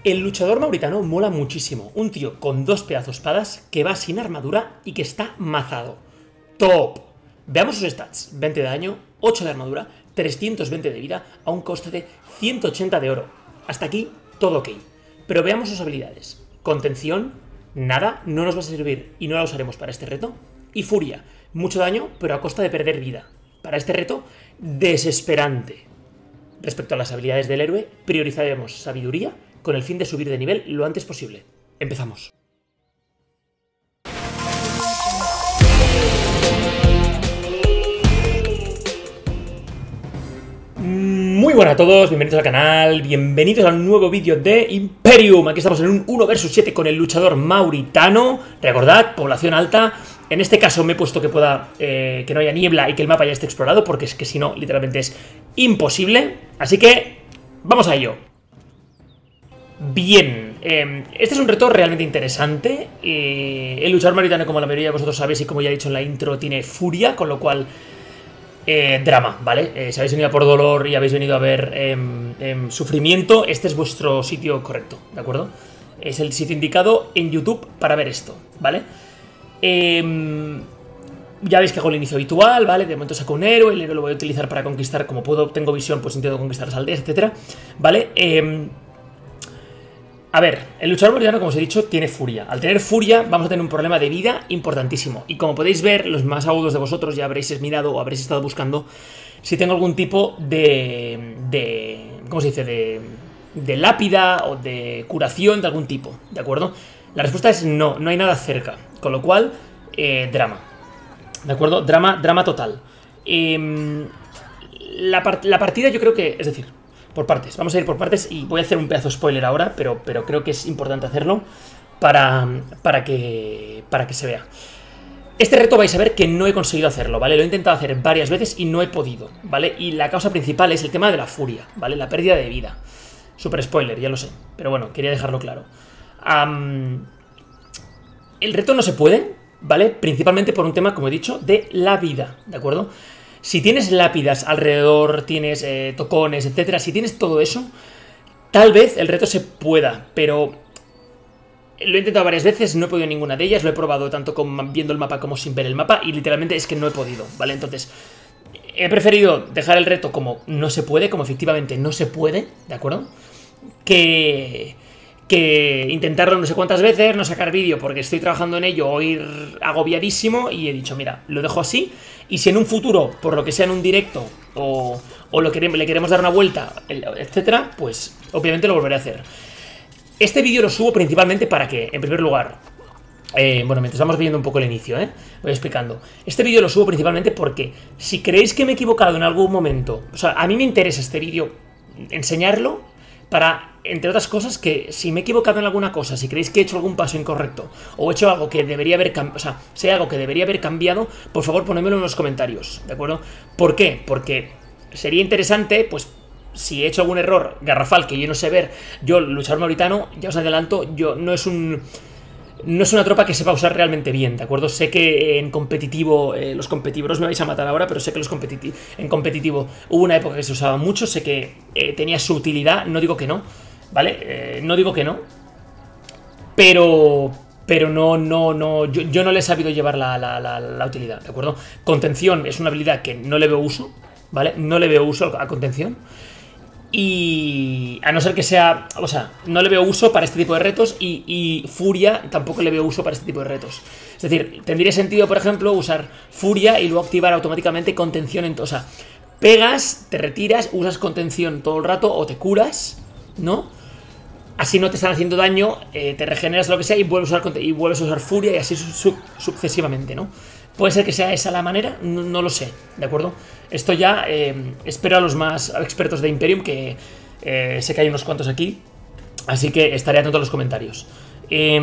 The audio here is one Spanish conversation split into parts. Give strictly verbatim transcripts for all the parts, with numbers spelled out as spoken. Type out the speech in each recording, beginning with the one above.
El luchador mauritano mola muchísimo. Un tío con dos pedazos espadas que va sin armadura y que está mazado. ¡Top! Veamos sus stats. veinte de daño, ocho de armadura, trescientos veinte de vida a un coste de ciento ochenta de oro. Hasta aquí, todo ok. Pero veamos sus habilidades. Contención, nada, no nos va a servir y no la usaremos para este reto. Y furia, mucho daño, pero a costa de perder vida. Para este reto, desesperante. Respecto a las habilidades del héroe, priorizaremos sabiduría con el fin de subir de nivel lo antes posible. Empezamos. Muy buenas a todos, bienvenidos al canal, bienvenidos a un nuevo vídeo de Imperium. Aquí estamos en un uno versus siete con el luchador mauritano. Recordad, población alta. En este caso me he puesto que pueda eh, que no haya niebla y que el mapa ya esté explorado, porque es que si no, literalmente es imposible. Así que, vamos a ello. Bien, eh, este es un reto realmente interesante. eh, El luchador mauritano, como la mayoría de vosotros sabéis y como ya he dicho en la intro, tiene furia, con lo cual... Eh, drama, ¿vale? Eh, si habéis venido a por dolor y habéis venido a ver eh, eh, sufrimiento, este es vuestro sitio correcto, ¿de acuerdo? Es el sitio indicado en YouTube para ver esto, ¿vale? Eh, ya veis que hago el inicio habitual, ¿vale? De momento saco un héroe, el héroe lo voy a utilizar para conquistar, como puedo, tengo visión, pues intento conquistar las aldeas, etcétera, ¿vale? Eh, A ver, el luchador mauritano, como os he dicho, tiene furia. Al tener furia vamos a tener un problema de vida importantísimo. Y como podéis ver, los más agudos de vosotros ya habréis mirado o habréis estado buscando si tengo algún tipo de... de ¿cómo se dice? De, de lápida o de curación de algún tipo, ¿de acuerdo? La respuesta es no, no hay nada cerca. Con lo cual, eh, drama. ¿De acuerdo? Drama, drama total. Eh, la, part la partida yo creo que... Es decir... Por partes, vamos a ir por partes y voy a hacer un pedazo de spoiler ahora, pero, pero creo que es importante hacerlo para, para, que, para que se vea. Este reto vais a ver que no he conseguido hacerlo, ¿vale? Lo he intentado hacer varias veces y no he podido, ¿vale? Y la causa principal es el tema de la furia, ¿vale? La pérdida de vida. Super spoiler, ya lo sé, pero bueno, quería dejarlo claro. Um, el reto no se puede, ¿vale? Principalmente por un tema, como he dicho, de la vida, ¿de acuerdo? Si tienes lápidas alrededor, tienes eh, tocones, etcétera, si tienes todo eso, tal vez el reto se pueda, pero lo he intentado varias veces, no he podido ninguna de ellas, lo he probado tanto con, viendo el mapa como sin ver el mapa y literalmente es que no he podido, ¿vale? Entonces, he preferido dejar el reto como no se puede, como efectivamente no se puede, ¿de acuerdo? Que... que intentarlo no sé cuántas veces, no sacar vídeo porque estoy trabajando en ello o ir agobiadísimo y he dicho, mira, lo dejo así y si en un futuro, por lo que sea en un directo o, o lo que, le queremos dar una vuelta, etcétera, pues obviamente lo volveré a hacer. Este vídeo lo subo principalmente para que, en primer lugar, eh, bueno, mientras vamos viendo un poco el inicio, ¿eh? Voy explicando. Este vídeo lo subo principalmente porque si creéis que me he equivocado en algún momento, o sea, a mí me interesa este vídeo enseñarlo para, entre otras cosas, que si me he equivocado en alguna cosa, si creéis que he hecho algún paso incorrecto o he hecho algo que debería haber cambiado, o sea, si hay algo que debería haber cambiado, por favor ponedmelo en los comentarios, ¿de acuerdo? ¿Por qué? Porque sería interesante, pues, si he hecho algún error garrafal que yo no sé ver, yo, luchador mauritano, ya os adelanto, yo no es un... No es una tropa que sepa usar realmente bien, ¿de acuerdo? Sé que en competitivo, eh, los competitivos me vais a matar ahora, pero sé que los competitivos, en competitivo hubo una época que se usaba mucho, sé que eh, tenía su utilidad, no digo que no, ¿vale? Eh, no digo que no, pero... Pero no, no, no, yo, yo no le he sabido llevar la, la, la, la utilidad, ¿de acuerdo? Contención es una habilidad que no le veo uso, ¿vale? No le veo uso a contención. Y a no ser que sea, o sea, no le veo uso para este tipo de retos y, y furia tampoco le veo uso para este tipo de retos. Es decir, tendría sentido, por ejemplo, usar furia y luego activar automáticamente contención en todo. O sea, pegas, te retiras, usas contención todo el rato o te curas, ¿no? Así no te están haciendo daño, eh, te regeneras lo que sea y vuelves a usar, y vuelves a usar furia y así su sucesivamente, ¿no? Puede ser que sea esa la manera, no, no lo sé, ¿de acuerdo? Esto ya eh, espero a los más expertos de Imperium, que eh, sé que hay unos cuantos aquí, así que estaré atento a los comentarios. Eh,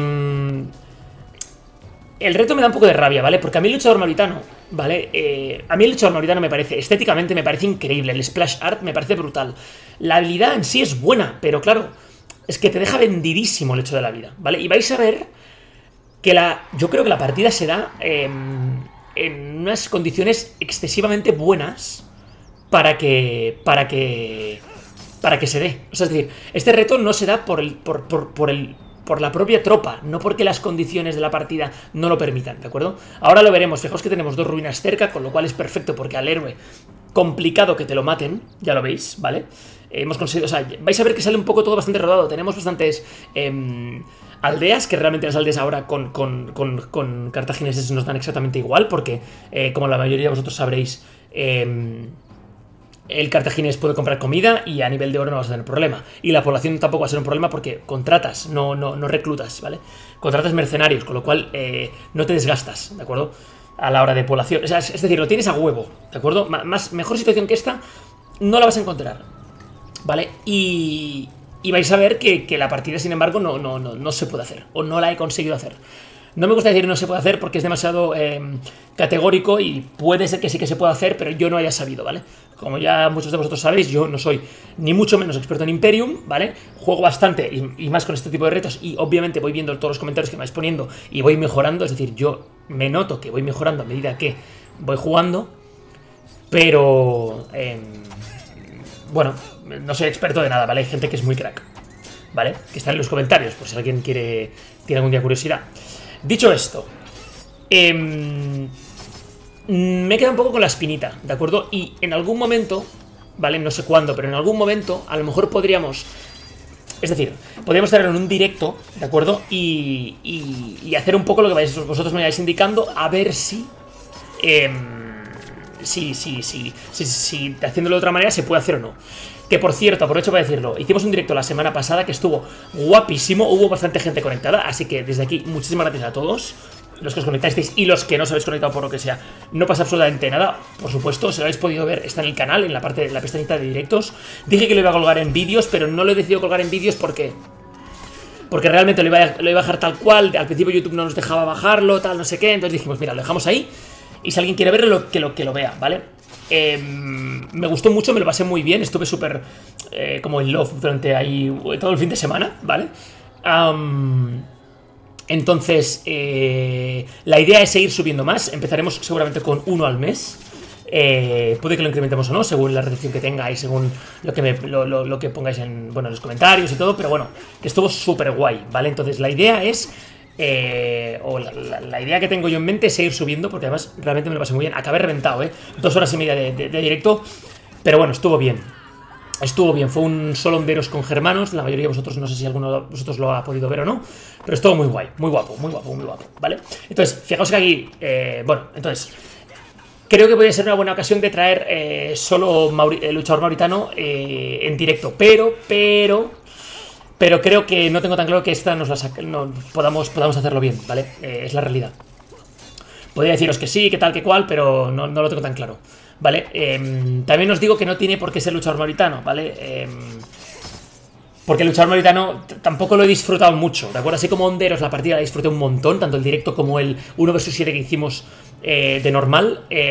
el reto me da un poco de rabia, ¿vale? Porque a mí el luchador mauritano, ¿vale? Eh, a mí el luchador mauritano me parece, estéticamente me parece increíble, el splash art me parece brutal. La habilidad en sí es buena, pero claro, es que te deja vendidísimo el hecho de la vida, ¿vale? Y vais a ver que la, yo creo que la partida se da eh, en unas condiciones excesivamente buenas para que, para que para que se dé. O sea, es decir, este reto no se da por el, por, por, por el, por la propia tropa, no porque las condiciones de la partida no lo permitan, ¿de acuerdo? Ahora lo veremos. Fijaos que tenemos dos ruinas cerca, con lo cual es perfecto porque al héroe complicado que te lo maten, ya lo veis, ¿vale? Eh, hemos conseguido, o sea, vais a ver que sale un poco todo bastante rodado. Tenemos bastantes eh, aldeas, que realmente las aldeas ahora con, con, con, con cartagineses nos dan exactamente igual, porque eh, como la mayoría de vosotros sabréis, eh, el cartaginés puede comprar comida y a nivel de oro no vas a tener problema. Y la población tampoco va a ser un problema porque contratas, no, no, no reclutas, ¿vale? Contratas mercenarios, con lo cual eh, no te desgastas, ¿de acuerdo? A la hora de población. O sea, es, es decir, lo tienes a huevo, ¿de acuerdo? Más, mejor situación que esta no la vas a encontrar, ¿vale? Y, y vais a ver que, que la partida, sin embargo, no, no, no, no se puede hacer. O no la he conseguido hacer. No me gusta decir no se puede hacer porque es demasiado eh, categórico y puede ser que sí que se pueda hacer, pero yo no haya sabido, ¿vale? Como ya muchos de vosotros sabéis, yo no soy ni mucho menos experto en Imperium, ¿vale? Juego bastante y, y más con este tipo de retos y obviamente voy viendo todos los comentarios que me vais poniendo y voy mejorando, es decir, yo me noto que voy mejorando a medida que voy jugando, pero... Eh, bueno, no soy experto de nada, ¿vale? Hay gente que es muy crack, ¿vale? Que está en los comentarios, por si alguien quiere, tiene algún día curiosidad. Dicho esto, eh, me queda un poco con la espinita, ¿de acuerdo? Y en algún momento, ¿vale? No sé cuándo, pero en algún momento a lo mejor podríamos... Es decir, podríamos traerlo en un directo, ¿de acuerdo? Y, y, y hacer un poco lo que vais, vosotros me vais indicando, a ver si... Eh, si, si, si, si, si haciéndolo de otra manera se puede hacer o no. Que por cierto, aprovecho para decirlo, hicimos un directo la semana pasada que estuvo guapísimo, hubo bastante gente conectada, así que desde aquí muchísimas gracias a todos los que os conectasteis y los que no os habéis conectado por lo que sea. No pasa absolutamente nada, por supuesto, si lo habéis podido ver, está en el canal, en la parte de la pestañita de directos. Dije que lo iba a colgar en vídeos, pero no lo he decidido colgar en vídeos porque... Porque realmente lo iba, a, lo iba a bajar tal cual, al principio YouTube no nos dejaba bajarlo, tal, no sé qué, entonces dijimos, mira, lo dejamos ahí y si alguien quiere verlo, que lo, que lo vea, ¿vale? Eh, me gustó mucho, me lo pasé muy bien, estuve súper eh, como en love durante ahí todo el fin de semana, ¿vale? Um, entonces, eh, la idea es seguir subiendo más, empezaremos seguramente con uno al mes. Eh, puede que lo incrementemos o no, según la recepción que tenga y según lo que, me, lo, lo, lo que pongáis en, bueno, en los comentarios y todo, pero bueno, que estuvo súper guay, ¿vale? Entonces la idea es, eh, o la, la, la idea que tengo yo en mente es seguir subiendo, porque además realmente me lo pasé muy bien, acabé reventado, ¿eh? Dos horas y media de, de, de directo, pero bueno, estuvo bien. Estuvo bien, fue un solo honderos con germanos, la mayoría de vosotros, no sé si alguno de vosotros lo ha podido ver o no, pero estuvo muy guay, muy guapo, muy guapo, muy guapo, ¿vale? Entonces, fijaos que aquí, eh, bueno, entonces... Creo que podría ser una buena ocasión de traer eh, solo Mauri el luchador mauritano eh, en directo, pero, pero, pero creo que no tengo tan claro que esta nos la saque, no, podamos, podamos hacerlo bien, ¿vale? Eh, es la realidad. Podría deciros que sí, que tal, que cual, pero no, no lo tengo tan claro, ¿vale? Eh, también os digo que no tiene por qué ser luchador mauritano, ¿vale? Eh, Porque el luchador mauritano tampoco lo he disfrutado mucho, ¿de acuerdo? Así como Honderos la partida la disfruté un montón, tanto el directo como el uno versus siete que hicimos eh, de normal. Eh,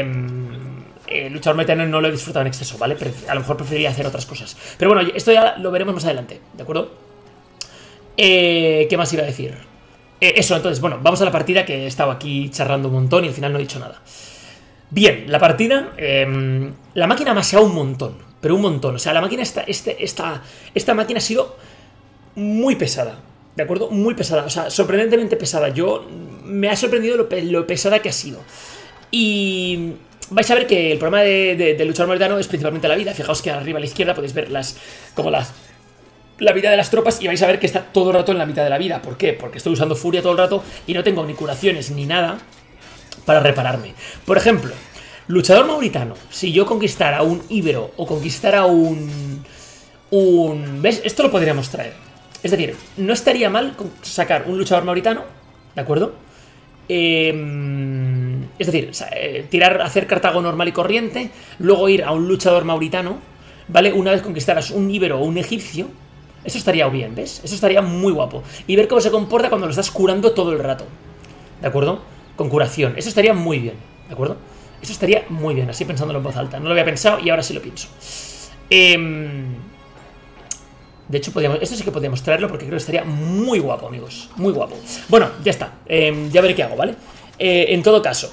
el luchador mauritano no lo he disfrutado en exceso, ¿vale? A lo mejor preferiría hacer otras cosas. Pero bueno, esto ya lo veremos más adelante, ¿de acuerdo? Eh, ¿Qué más iba a decir? Eh, eso, entonces, bueno, vamos a la partida, que he estado aquí charrando un montón y al final no he dicho nada. Bien, la partida, eh, la máquina ha maseado un montón. Pero un montón, o sea, la máquina, esta, este, esta, esta máquina ha sido muy pesada, ¿de acuerdo? Muy pesada, o sea, sorprendentemente pesada. Yo, me ha sorprendido lo, lo pesada que ha sido. Y vais a ver que el problema de, de, de luchador mauritano es principalmente la vida. Fijaos que arriba a la izquierda podéis ver las, como las, la vida de las tropas y vais a ver que está todo el rato en la mitad de la vida. ¿Por qué? Porque estoy usando furia todo el rato y no tengo ni curaciones ni nada para repararme. Por ejemplo... Luchador mauritano, si yo conquistara un íbero o conquistara un... un ¿ves? Esto lo podríamos traer. Es decir, no estaría mal sacar un luchador mauritano, ¿de acuerdo? Eh, es decir, tirar, hacer Cartago normal y corriente, luego ir a un luchador mauritano, ¿vale? Una vez conquistaras un íbero o un egipcio, eso estaría bien, ¿ves? Eso estaría muy guapo. Y ver cómo se comporta cuando lo estás curando todo el rato, ¿de acuerdo? Con curación, eso estaría muy bien, ¿de acuerdo? Eso estaría muy bien, así pensándolo en voz alta. No lo había pensado y ahora sí lo pienso. Eh, de hecho, podríamos, esto sí que podríamos traerlo porque creo que estaría muy guapo, amigos. Muy guapo. Bueno, ya está. Eh, ya veré qué hago, ¿vale? Eh, en todo caso,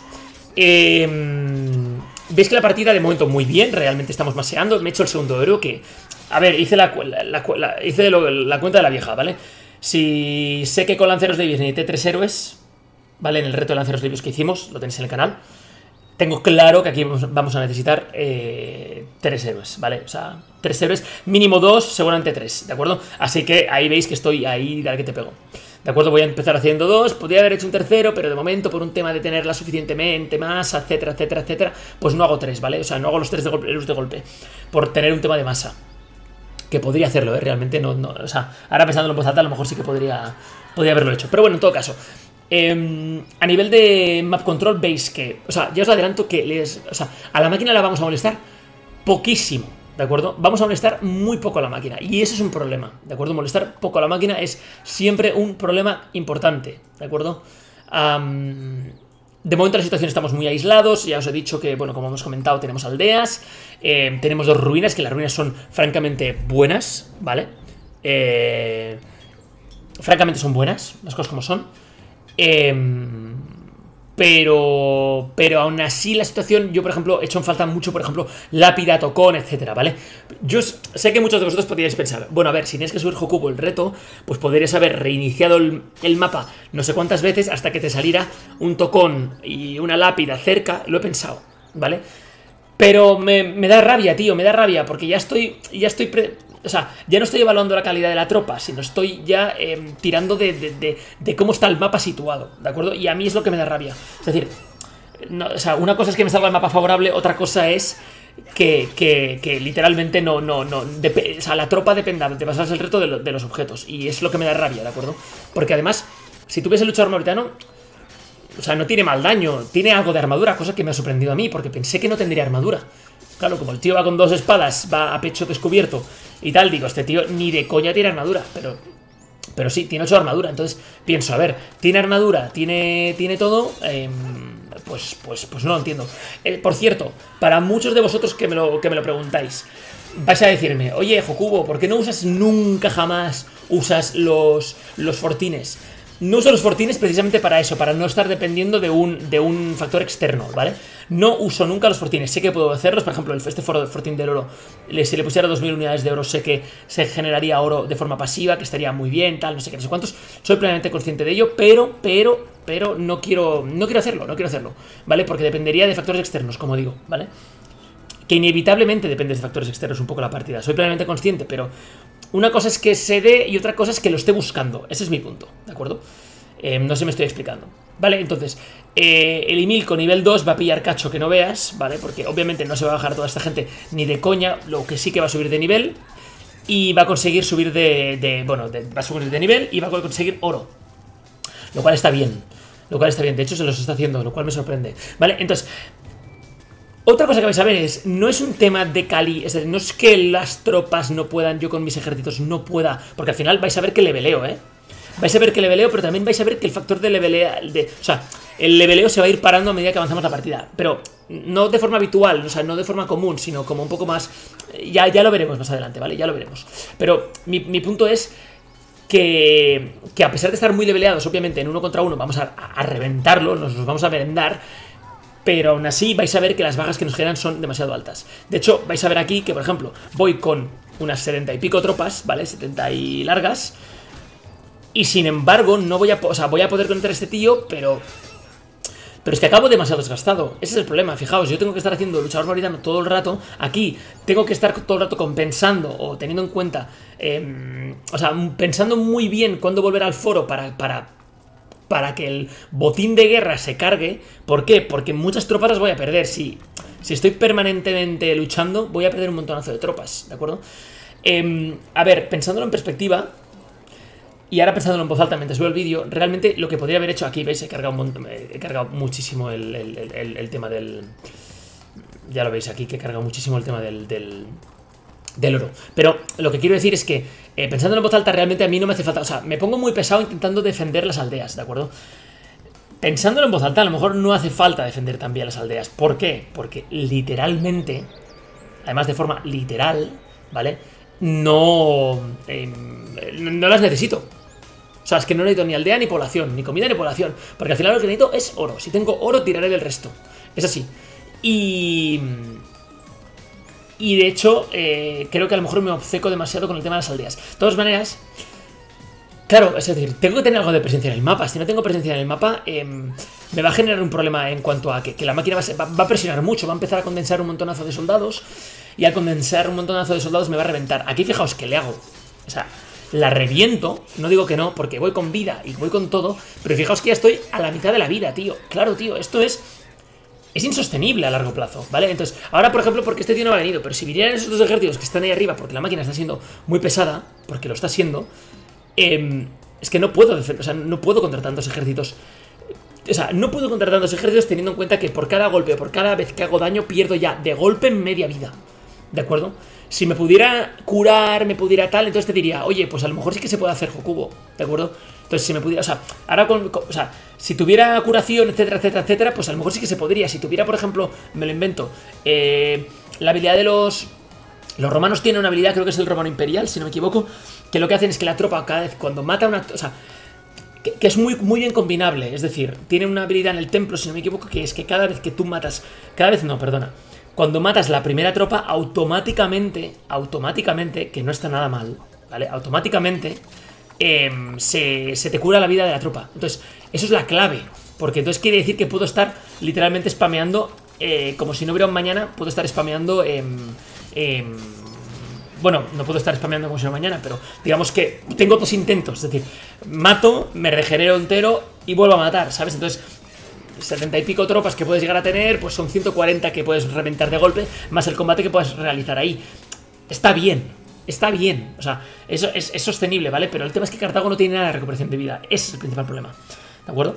eh, veis que la partida de momento muy bien. Realmente estamos maseando. Me he hecho el segundo héroe que A ver, hice la, la, la, la hice lo, la cuenta de la vieja, ¿vale? Si sé que con Lanceros Levios necesité tres héroes, ¿vale? En el reto de Lanceros Levios que hicimos, lo tenéis en el canal. Tengo claro que aquí vamos a necesitar eh, tres héroes, ¿vale? O sea, tres héroes, mínimo dos, seguramente tres, ¿de acuerdo? Así que ahí veis que estoy ahí, dale que te pego. ¿De acuerdo? Voy a empezar haciendo dos, podría haber hecho un tercero, pero de momento por un tema de tenerla suficientemente masa, etcétera, etcétera, etcétera, pues no hago tres, ¿vale? O sea, no hago los tres de golpe, los de golpe, por tener un tema de masa. Que podría hacerlo, ¿eh? Realmente no, no, o sea, ahora pensándolo en voz alta, a lo mejor sí que podría, podría haberlo hecho. Pero bueno, en todo caso, eh, a nivel de map control veis que, o sea, ya os adelanto que les, o sea, a la máquina la vamos a molestar poquísimo, ¿de acuerdo? Vamos a molestar muy poco a la máquina y eso es un problema, ¿de acuerdo? Molestar poco a la máquina es siempre un problema importante, ¿de acuerdo? Um, de momento en la situación estamos muy aislados, ya os he dicho que, bueno, como hemos comentado, tenemos aldeas, eh, tenemos dos ruinas, que las ruinas son francamente buenas, ¿vale? Eh, francamente son buenas, las cosas como son. Eh, pero pero aún así la situación, yo por ejemplo he hecho en falta mucho, por ejemplo, lápida, tocón, etcétera, ¿vale? Yo sé que muchos de vosotros podríais pensar, bueno, a ver, si tienes que subir Hokubo el reto, pues podrías haber reiniciado el, el mapa no sé cuántas veces hasta que te saliera un tocón y una lápida cerca, lo he pensado, ¿vale? Pero me, me da rabia, tío, me da rabia, porque ya estoy, ya estoy, pre, o sea, ya no estoy evaluando la calidad de la tropa, sino estoy ya eh, tirando de, de, de, de cómo está el mapa situado, ¿de acuerdo? Y a mí es lo que me da rabia. Es decir, no, o sea, una cosa es que me salga el mapa favorable, otra cosa es que, que, que literalmente no, no, no, de, o sea, la tropa dependa de pasarse el reto de, lo, de los objetos, y es lo que me da rabia, ¿de acuerdo? Porque además, si tuviese luchador mauritano, o sea, no tiene mal daño, tiene algo de armadura, cosa que me ha sorprendido a mí, porque pensé que no tendría armadura. Claro, como el tío va con dos espadas, va a pecho descubierto y tal, digo, este tío ni de coña tiene armadura, pero pero sí, tiene ocho armadura, entonces pienso, a ver, tiene armadura, tiene, tiene todo, eh, pues, pues, pues no lo entiendo. Eh, por cierto, para muchos de vosotros que me, lo, que me lo preguntáis, vais a decirme, oye, Hokubo, ¿por qué no usas nunca jamás usas los, los fortines? No uso los fortines precisamente para eso, para no estar dependiendo de un, de un factor externo, ¿vale? No uso nunca los fortines, sé que puedo hacerlos, por ejemplo, este fortín del oro, si le pusiera dos mil unidades de oro, sé que se generaría oro de forma pasiva, que estaría muy bien, tal, no sé qué, no sé cuántos, soy plenamente consciente de ello, pero, pero, pero no quiero, no quiero hacerlo, no quiero hacerlo, ¿vale? Porque dependería de factores externos, como digo, ¿vale? Que inevitablemente depende de factores externos un poco la partida, soy plenamente consciente, pero una cosa es que se dé y otra cosa es que lo esté buscando. Ese es mi punto, ¿de acuerdo? Eh, no sé si me estoy explicando. Vale, entonces, eh, el Emil con nivel dos va a pillar cacho que no veas, ¿vale? Porque obviamente no se va a bajar toda esta gente ni de coña, lo que sí que va a subir de nivel. Y va a conseguir subir de... de bueno, de, va a subir de nivel y va a conseguir oro. Lo cual está bien. Lo cual está bien, de hecho se los está haciendo, lo cual me sorprende. Vale, entonces... Otra cosa que vais a ver es, no es un tema de cali, es decir, no es que las tropas no puedan, yo con mis ejércitos no pueda, porque al final vais a ver que leveleo, ¿eh? Vais a ver que leveleo, pero también vais a ver que el factor de leveleo, de, o sea, el leveleo se va a ir parando a medida que avanzamos la partida, pero no de forma habitual, o sea, no de forma común, sino como un poco más, ya, ya lo veremos más adelante, ¿vale? Ya lo veremos. Pero mi, mi punto es que, que a pesar de estar muy leveleados, obviamente en uno contra uno vamos a, a reventarlo, nos los vamos a merendar. Pero aún así vais a ver que las bajas que nos generan son demasiado altas. De hecho, vais a ver aquí que, por ejemplo, voy con unas setenta y pico tropas, ¿vale? setenta y largas. Y sin embargo, no voy a... O sea, voy a poder contra este tío, pero... Pero es que acabo demasiado desgastado. Ese es el problema, fijaos, yo tengo que estar haciendo luchador mauritano todo el rato. Aquí tengo que estar todo el rato compensando o teniendo en cuenta... Eh, o sea, pensando muy bien cuándo volver al foro para... para para que el botín de guerra se cargue. ¿Por qué? Porque muchas tropas las voy a perder. Si, si estoy permanentemente luchando, voy a perder un montonazo de tropas, ¿de acuerdo? Eh, a ver, pensándolo en perspectiva, y ahora pensándolo en voz alta mientras veo el vídeo, realmente lo que podría haber hecho aquí, ¿veis? He cargado, un montón, he cargado muchísimo el, el, el, el tema del... Ya lo veis aquí, que he cargado muchísimo el tema del... del del oro. Pero lo que quiero decir es que, eh, pensando en voz alta, realmente a mí no me hace falta... O sea, me pongo muy pesado intentando defender las aldeas, ¿de acuerdo? Pensándolo en voz alta, a lo mejor no hace falta defender también las aldeas. ¿Por qué? Porque literalmente, además de forma literal, ¿vale? No... Eh, no las necesito. O sea, es que no necesito ni aldea ni población, ni comida ni población. Porque al final lo que necesito es oro. Si tengo oro, tiraré del resto. Es así. Y... Y de hecho, eh, creo que a lo mejor me obceco demasiado con el tema de las aldeas. De todas maneras, claro, es decir, tengo que tener algo de presencia en el mapa. Si no tengo presencia en el mapa, eh, me va a generar un problema en cuanto a que, que la máquina va a, ser, va, va a presionar mucho, va a empezar a condensar un montonazo de soldados. Y al condensar un montonazo de soldados me va a reventar. Aquí fijaos que le hago, o sea, la reviento. No digo que no, porque voy con vida y voy con todo. Pero fijaos que ya estoy a la mitad de la vida, tío. Claro, tío, esto es... Es insostenible a largo plazo, ¿vale? Entonces, ahora, por ejemplo, porque este tío no ha venido, pero si vinieran esos dos ejércitos que están ahí arriba, porque la máquina está siendo muy pesada, porque lo está siendo, eh, es que no puedo defender, o sea, no puedo contra tantos ejércitos. O sea, no puedo contra tantos ejércitos teniendo en cuenta que por cada golpe, por cada vez que hago daño, pierdo ya de golpe media vida, ¿de acuerdo? Si me pudiera curar, me pudiera tal, entonces te diría, oye, pues a lo mejor sí que se puede hacer Hokubo, ¿de acuerdo? Entonces, si me pudiera, o sea, ahora con, con, o sea, si tuviera curación, etcétera, etcétera, etcétera, pues a lo mejor sí que se podría. Si tuviera, por ejemplo, me lo invento, eh, la habilidad de los... Los romanos tienen una habilidad, creo que es el romano imperial, si no me equivoco, que lo que hacen es que la tropa cada vez cuando mata a una... O sea, que, que es muy, muy bien combinable, es decir, tiene una habilidad en el templo, si no me equivoco, que es que cada vez que tú matas... Cada vez no, perdona. Cuando matas la primera tropa, automáticamente, automáticamente, que no está nada mal, ¿vale? Automáticamente... Eh, se, se te cura la vida de la tropa. Entonces, eso es la clave. Porque entonces quiere decir que puedo estar literalmente spameando, eh, como si no hubiera un mañana. Puedo estar spameando eh, eh, Bueno, no puedo estar spameando como si no hubiera mañana, pero digamos que tengo dos intentos. Es decir, mato, me regenero entero y vuelvo a matar, ¿sabes? Entonces, setenta y pico tropas que puedes llegar a tener, pues son ciento cuarenta que puedes reventar de golpe, más el combate que puedes realizar ahí. Está bien. Está bien, o sea, eso es, es sostenible, ¿vale? Pero el tema es que Cartago no tiene nada de recuperación de vida. Ese es el principal problema, ¿de acuerdo?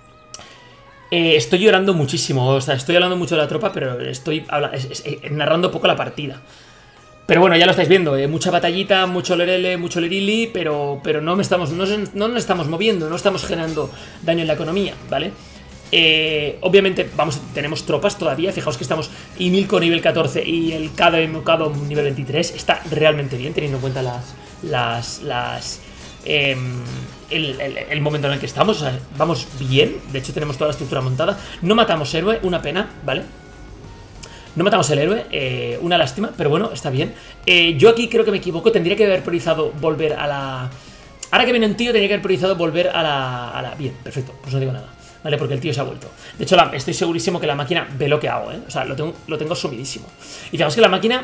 Eh, estoy llorando muchísimo, o sea, estoy hablando mucho de la tropa, pero estoy habla es, es, es, narrando poco la partida. Pero bueno, ya lo estáis viendo, eh, mucha batallita, mucho lerele, mucho lerili, pero, pero no, me estamos, no, no nos estamos moviendo, no estamos generando daño en la economía, ¿vale? Eh, obviamente vamos, tenemos tropas todavía. Fijaos que estamos Imilco nivel catorce y el Kado y Mukado nivel veintitrés. Está realmente bien teniendo en cuenta las las, las eh, el, el, el momento en el que estamos, o sea, vamos bien. De hecho tenemos toda la estructura montada. No matamos héroe, una pena, ¿vale? No matamos el héroe, eh, una lástima, pero bueno, está bien. eh, Yo aquí creo que me equivoco, tendría que haber priorizado volver a la... Ahora que viene un tío, tendría que haber priorizado volver a la, a la... Bien, perfecto, pues no digo nada, ¿vale? Porque el tío se ha vuelto. De hecho, la, estoy segurísimo que la máquina ve lo que hago, ¿eh? O sea, lo tengo, lo tengo sumidísimo. Y fijaos que la máquina...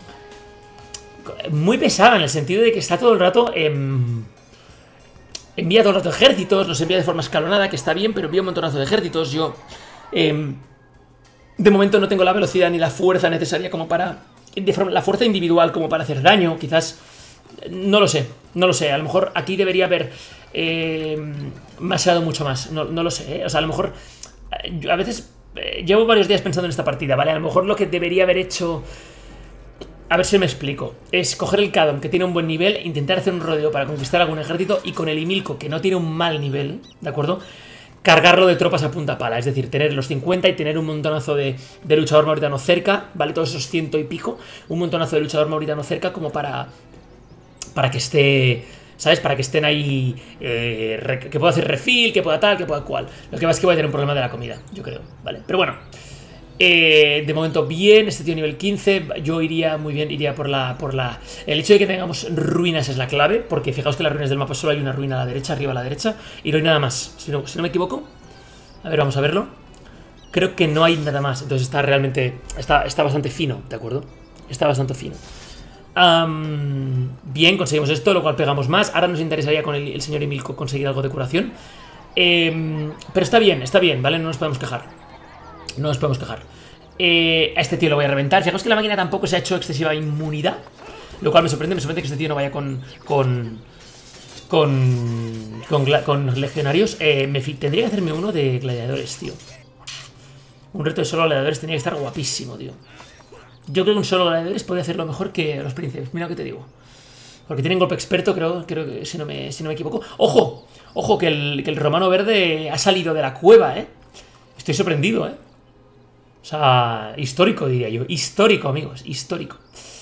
Muy pesada, en el sentido de que está todo el rato... Eh, envía todo el rato ejércitos, los envía de forma escalonada, que está bien, pero envía un montonazo de ejércitos. Yo... Eh, de momento no tengo la velocidad ni la fuerza necesaria como para... De forma, la fuerza individual como para hacer daño, quizás... No lo sé, no lo sé. A lo mejor aquí debería haber... Eh, maseado mucho más, no, no lo sé, ¿eh? O sea, a lo mejor yo a veces eh, llevo varios días pensando en esta partida, ¿vale? A lo mejor lo que debería haber hecho, a ver si me explico, es coger el Kadon, que tiene un buen nivel, intentar hacer un rodeo para conquistar algún ejército, y con el Imilco, que no tiene un mal nivel, ¿de acuerdo? Cargarlo de tropas a punta pala, es decir, tener los cincuenta y tener un montonazo de, de luchador mauritano cerca, ¿vale? Todos esos ciento y pico, un montonazo de luchador mauritano cerca como para, para que esté... ¿Sabes? Para que estén ahí, eh, que pueda hacer refill, que pueda tal, que pueda cual. Lo que pasa es que voy a tener un problema de la comida, yo creo, ¿vale? Pero bueno, eh, de momento bien, este tío nivel quince, yo iría muy bien, iría por la, por la... El hecho de que tengamos ruinas es la clave, porque fijaos que las ruinas del mapa solo hay una ruina a la derecha, arriba a la derecha, y no hay nada más, si no, si no me equivoco. A ver, vamos a verlo. Creo que no hay nada más, entonces está realmente, está, está bastante fino, ¿de acuerdo? Está bastante fino. Um, bien, conseguimos esto, lo cual pegamos más. Ahora nos interesaría con el, el señor Imilco conseguir algo de curación. eh, Pero está bien, está bien, ¿vale? No nos podemos quejar. No nos podemos quejar. eh, A este tío lo voy a reventar. Fijaos que la máquina tampoco se ha hecho excesiva inmunidad, lo cual me sorprende, me sorprende que este tío no vaya con... Con... Con, con, con legionarios. eh, me, Tendría que hacerme uno de gladiadores, tío. Un reto de solo gladiadores tendría que estar guapísimo, tío. Yo creo que un solo gladiadores podría hacerlo mejor que los príncipes. Mira lo que te digo. Porque tienen golpe experto, creo, creo que si no me, si no me equivoco. ¡Ojo! Ojo, que el, que el romano verde ha salido de la cueva, ¿eh? Estoy sorprendido, ¿eh? O sea, histórico, diría yo. Histórico, amigos, histórico.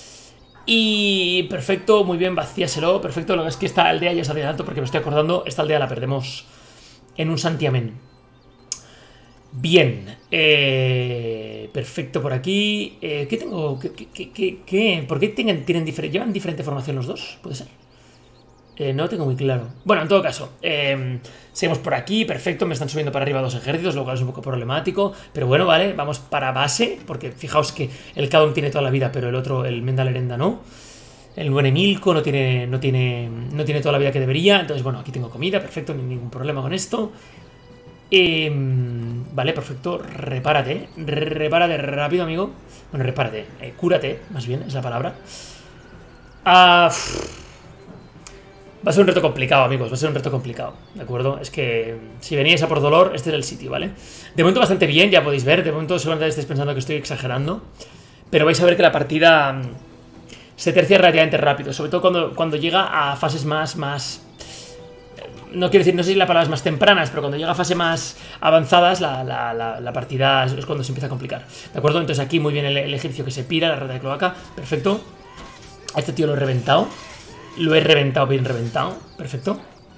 Y perfecto, muy bien, vacíaselo. Perfecto, lo que es que esta aldea ya os adelanto porque me estoy acordando. Esta aldea la perdemos en un santiamén. Bien. Eh, perfecto por aquí. Eh, ¿Qué tengo? ¿Qué, qué, qué, qué? ¿Por qué tienen, tienen difer llevan diferente formación los dos? ¿Puede ser? Eh, no lo tengo muy claro. Bueno, en todo caso, eh, seguimos por aquí, perfecto, me están subiendo para arriba dos ejércitos, lo cual es un poco problemático, pero bueno, vale, vamos para base, porque fijaos que el Kadon tiene toda la vida, pero el otro, el Mendalerenda no. El buen Emilco no tiene, no, tiene, no tiene toda la vida que debería, entonces bueno, aquí tengo comida, perfecto, no hay ningún problema con esto. Eh, vale, perfecto, repárate, repárate rápido, amigo. Bueno, repárate, eh, cúrate, más bien, es la palabra. Ah... Va a ser un reto complicado, amigos, va a ser un reto complicado, ¿de acuerdo? Es que si veníais a por dolor, este es el sitio, ¿vale? De momento bastante bien, ya podéis ver, de momento seguramente estáis pensando que estoy exagerando, pero vais a ver que la partida se tercia relativamente rápido, sobre todo cuando, cuando llega a fases más, más... No quiero decir, no sé si la palabra es más tempranas, pero cuando llega a fases más avanzadas, la, la, la, la partida es cuando se empieza a complicar, ¿de acuerdo? Entonces aquí muy bien el, el egipcio que se pira, la rata de cloaca, perfecto. A este tío lo he reventado. Lo he reventado, bien reventado. Perfecto.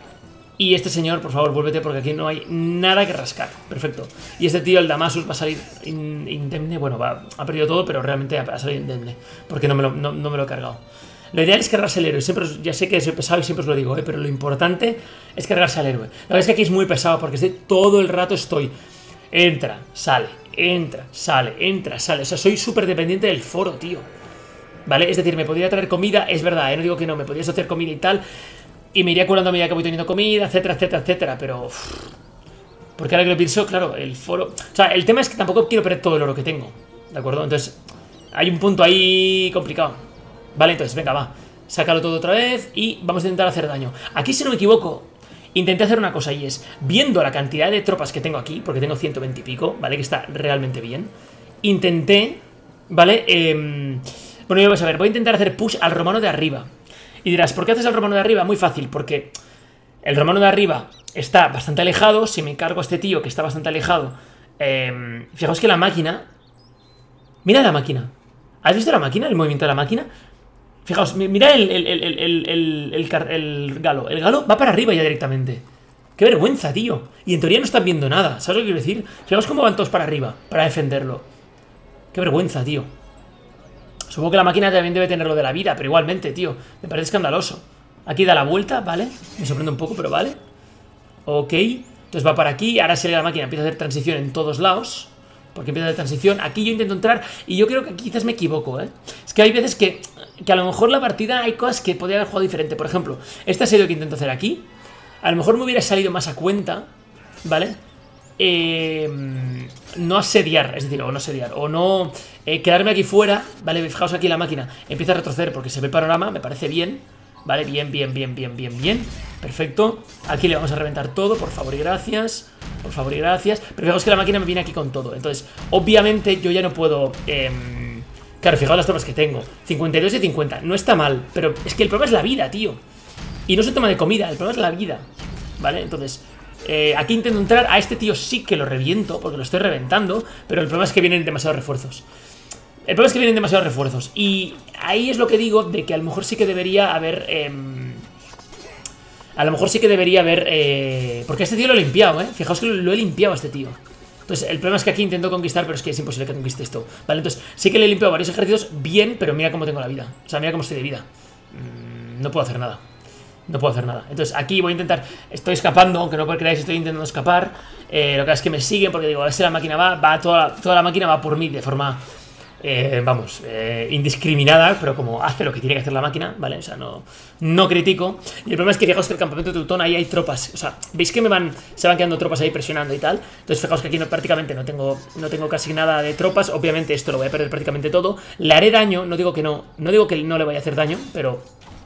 Y este señor, por favor, vuélvete porque aquí no hay nada que rascar. Perfecto. Y este tío, el Damasus, va a salir in, indemne. Bueno, va, ha perdido todo, pero realmente ha salido indemne. Porque no me lo, no, no me lo he cargado. Lo ideal es cargarse al héroe. Siempre, ya sé que soy pesado y siempre os lo digo, ¿eh? Pero lo importante es cargarse al héroe. La verdad es que aquí es muy pesado porque estoy, todo el rato estoy... Entra, sale, entra, sale, entra, sale. O sea, soy súper dependiente del foro, tío. ¿Vale? Es decir, me podría traer comida, es verdad, ¿eh? No digo que no, me podrías hacer comida y tal, y me iría curando a medida que voy teniendo comida, etcétera, etcétera, etcétera, pero... Uff, porque ahora que lo pienso, claro, el foro... O sea, el tema es que tampoco quiero perder todo el oro que tengo, ¿de acuerdo? Entonces, hay un punto ahí complicado. Vale, entonces, venga, va, sácalo todo otra vez y vamos a intentar hacer daño. Aquí, si no me equivoco, intenté hacer una cosa y es, viendo la cantidad de tropas que tengo aquí, porque tengo ciento veinte y pico, ¿vale? Que está realmente bien, intenté, ¿vale? Eh... Bueno, ya vais a ver, voy a intentar hacer push al romano de arriba. Y dirás, ¿por qué haces al romano de arriba? Muy fácil, porque el romano de arriba está bastante alejado. Si me cargo a este tío que está bastante alejado, eh, fijaos que la máquina... Mira la máquina. ¿Has visto la máquina? El movimiento de la máquina. Fijaos, mira el, el, el, el, el, el, el, el galo. El galo va para arriba ya directamente. ¡Qué vergüenza, tío! Y en teoría no están viendo nada. ¿Sabes lo que quiero decir? Fijaos cómo van todos para arriba, para defenderlo. ¡Qué vergüenza, tío! Supongo que la máquina también debe tener lo de la vida, pero igualmente, tío, me parece escandaloso. Aquí da la vuelta, ¿vale? Me sorprende un poco, pero vale. Ok, entonces va para aquí, ahora se le la máquina, empieza a hacer transición en todos lados. Porque empieza a hacer transición, aquí yo intento entrar y yo creo que quizás me equivoco, ¿eh? Es que hay veces que, que a lo mejor la partida hay cosas que podría haber jugado diferente. Por ejemplo, este asedio que intento hacer aquí, a lo mejor me hubiera salido más a cuenta, ¿vale? Eh, no asediar, es decir, o no asediar, o no eh, quedarme aquí fuera, ¿vale? Fijaos aquí la máquina empieza a retroceder porque se ve el panorama, me parece bien, ¿vale? Bien, bien, bien, bien, bien, bien, perfecto. Aquí le vamos a reventar todo, por favor y gracias, por favor y gracias. Pero fijaos que la máquina me viene aquí con todo, entonces, obviamente yo ya no puedo... Eh, claro, fijaos las tropas que tengo, cincuenta y dos y cincuenta, no está mal, pero es que el problema es la vida, tío. Y no es un tema de comida, el problema es la vida, ¿vale? Entonces... Eh, aquí intento entrar, a este tío sí que lo reviento, porque lo estoy reventando, pero el problema es que vienen demasiados refuerzos. El problema es que vienen demasiados refuerzos. Y ahí es lo que digo, de que a lo mejor sí que debería haber... Eh, a lo mejor sí que debería haber... Eh, porque a este tío lo he limpiado, ¿eh? Fijaos que lo, lo he limpiado a este tío. Entonces, el problema es que aquí intento conquistar, pero es que es imposible que conquiste esto. Vale, entonces, sí que le he limpiado varios ejércitos bien, pero mira cómo tengo la vida. O sea, mira cómo estoy de vida. Mm, no puedo hacer nada. No puedo hacer nada. Entonces aquí voy a intentar... Estoy escapando, aunque no creáis, estoy intentando escapar. eh, Lo que es que me siguen porque digo, a ver si la máquina va, va toda, toda la máquina va por mí de forma... Eh, vamos, eh, indiscriminada, pero como hace lo que tiene que hacer la máquina, ¿vale? O sea, no, no critico. Y el problema es que fijaos que el campamento de Teutón ahí hay tropas. O sea, veis que me van, se van quedando tropas ahí presionando y tal. Entonces fijaos que aquí no, prácticamente no tengo, no tengo casi nada de tropas. Obviamente esto lo voy a perder prácticamente todo. Le haré daño, no digo que no, no digo que no le vaya a hacer daño, pero...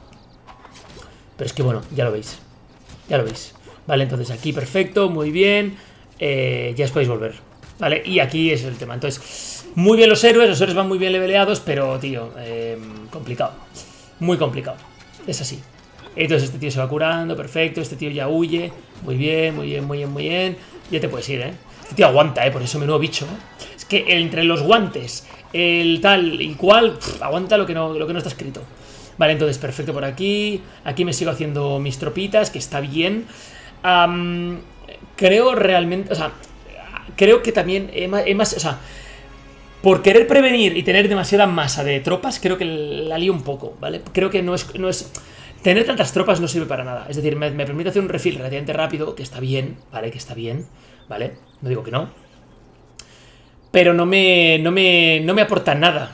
Pero es que bueno, ya lo veis. Ya lo veis. Vale, entonces aquí perfecto, muy bien. eh, Ya os podéis volver. Vale, y aquí es el tema. Entonces, muy bien los héroes. Los héroes van muy bien leveleados, pero, tío, eh, complicado. Muy complicado. Es así. Entonces este tío se va curando, perfecto. Este tío ya huye. Muy bien, muy bien, muy bien, muy bien. Ya te puedes ir, ¿eh? Este tío aguanta, ¿eh? Por eso menudo bicho, ¿eh? Es que entre los guantes, el tal y cual, pff, aguanta lo que no, lo que no está escrito. Vale, entonces perfecto por aquí. Aquí me sigo haciendo mis tropitas, que está bien. um, Creo realmente... O sea, creo que también he más, he más, o sea, por querer prevenir y tener demasiada masa de tropas, creo que la lío un poco, ¿vale? Creo que no es, no es tener tantas tropas no sirve para nada. Es decir, me, me permite hacer un refill relativamente rápido, que está bien, ¿vale? Que está bien, ¿vale? No digo que no. Pero no me, no me, no me aporta nada.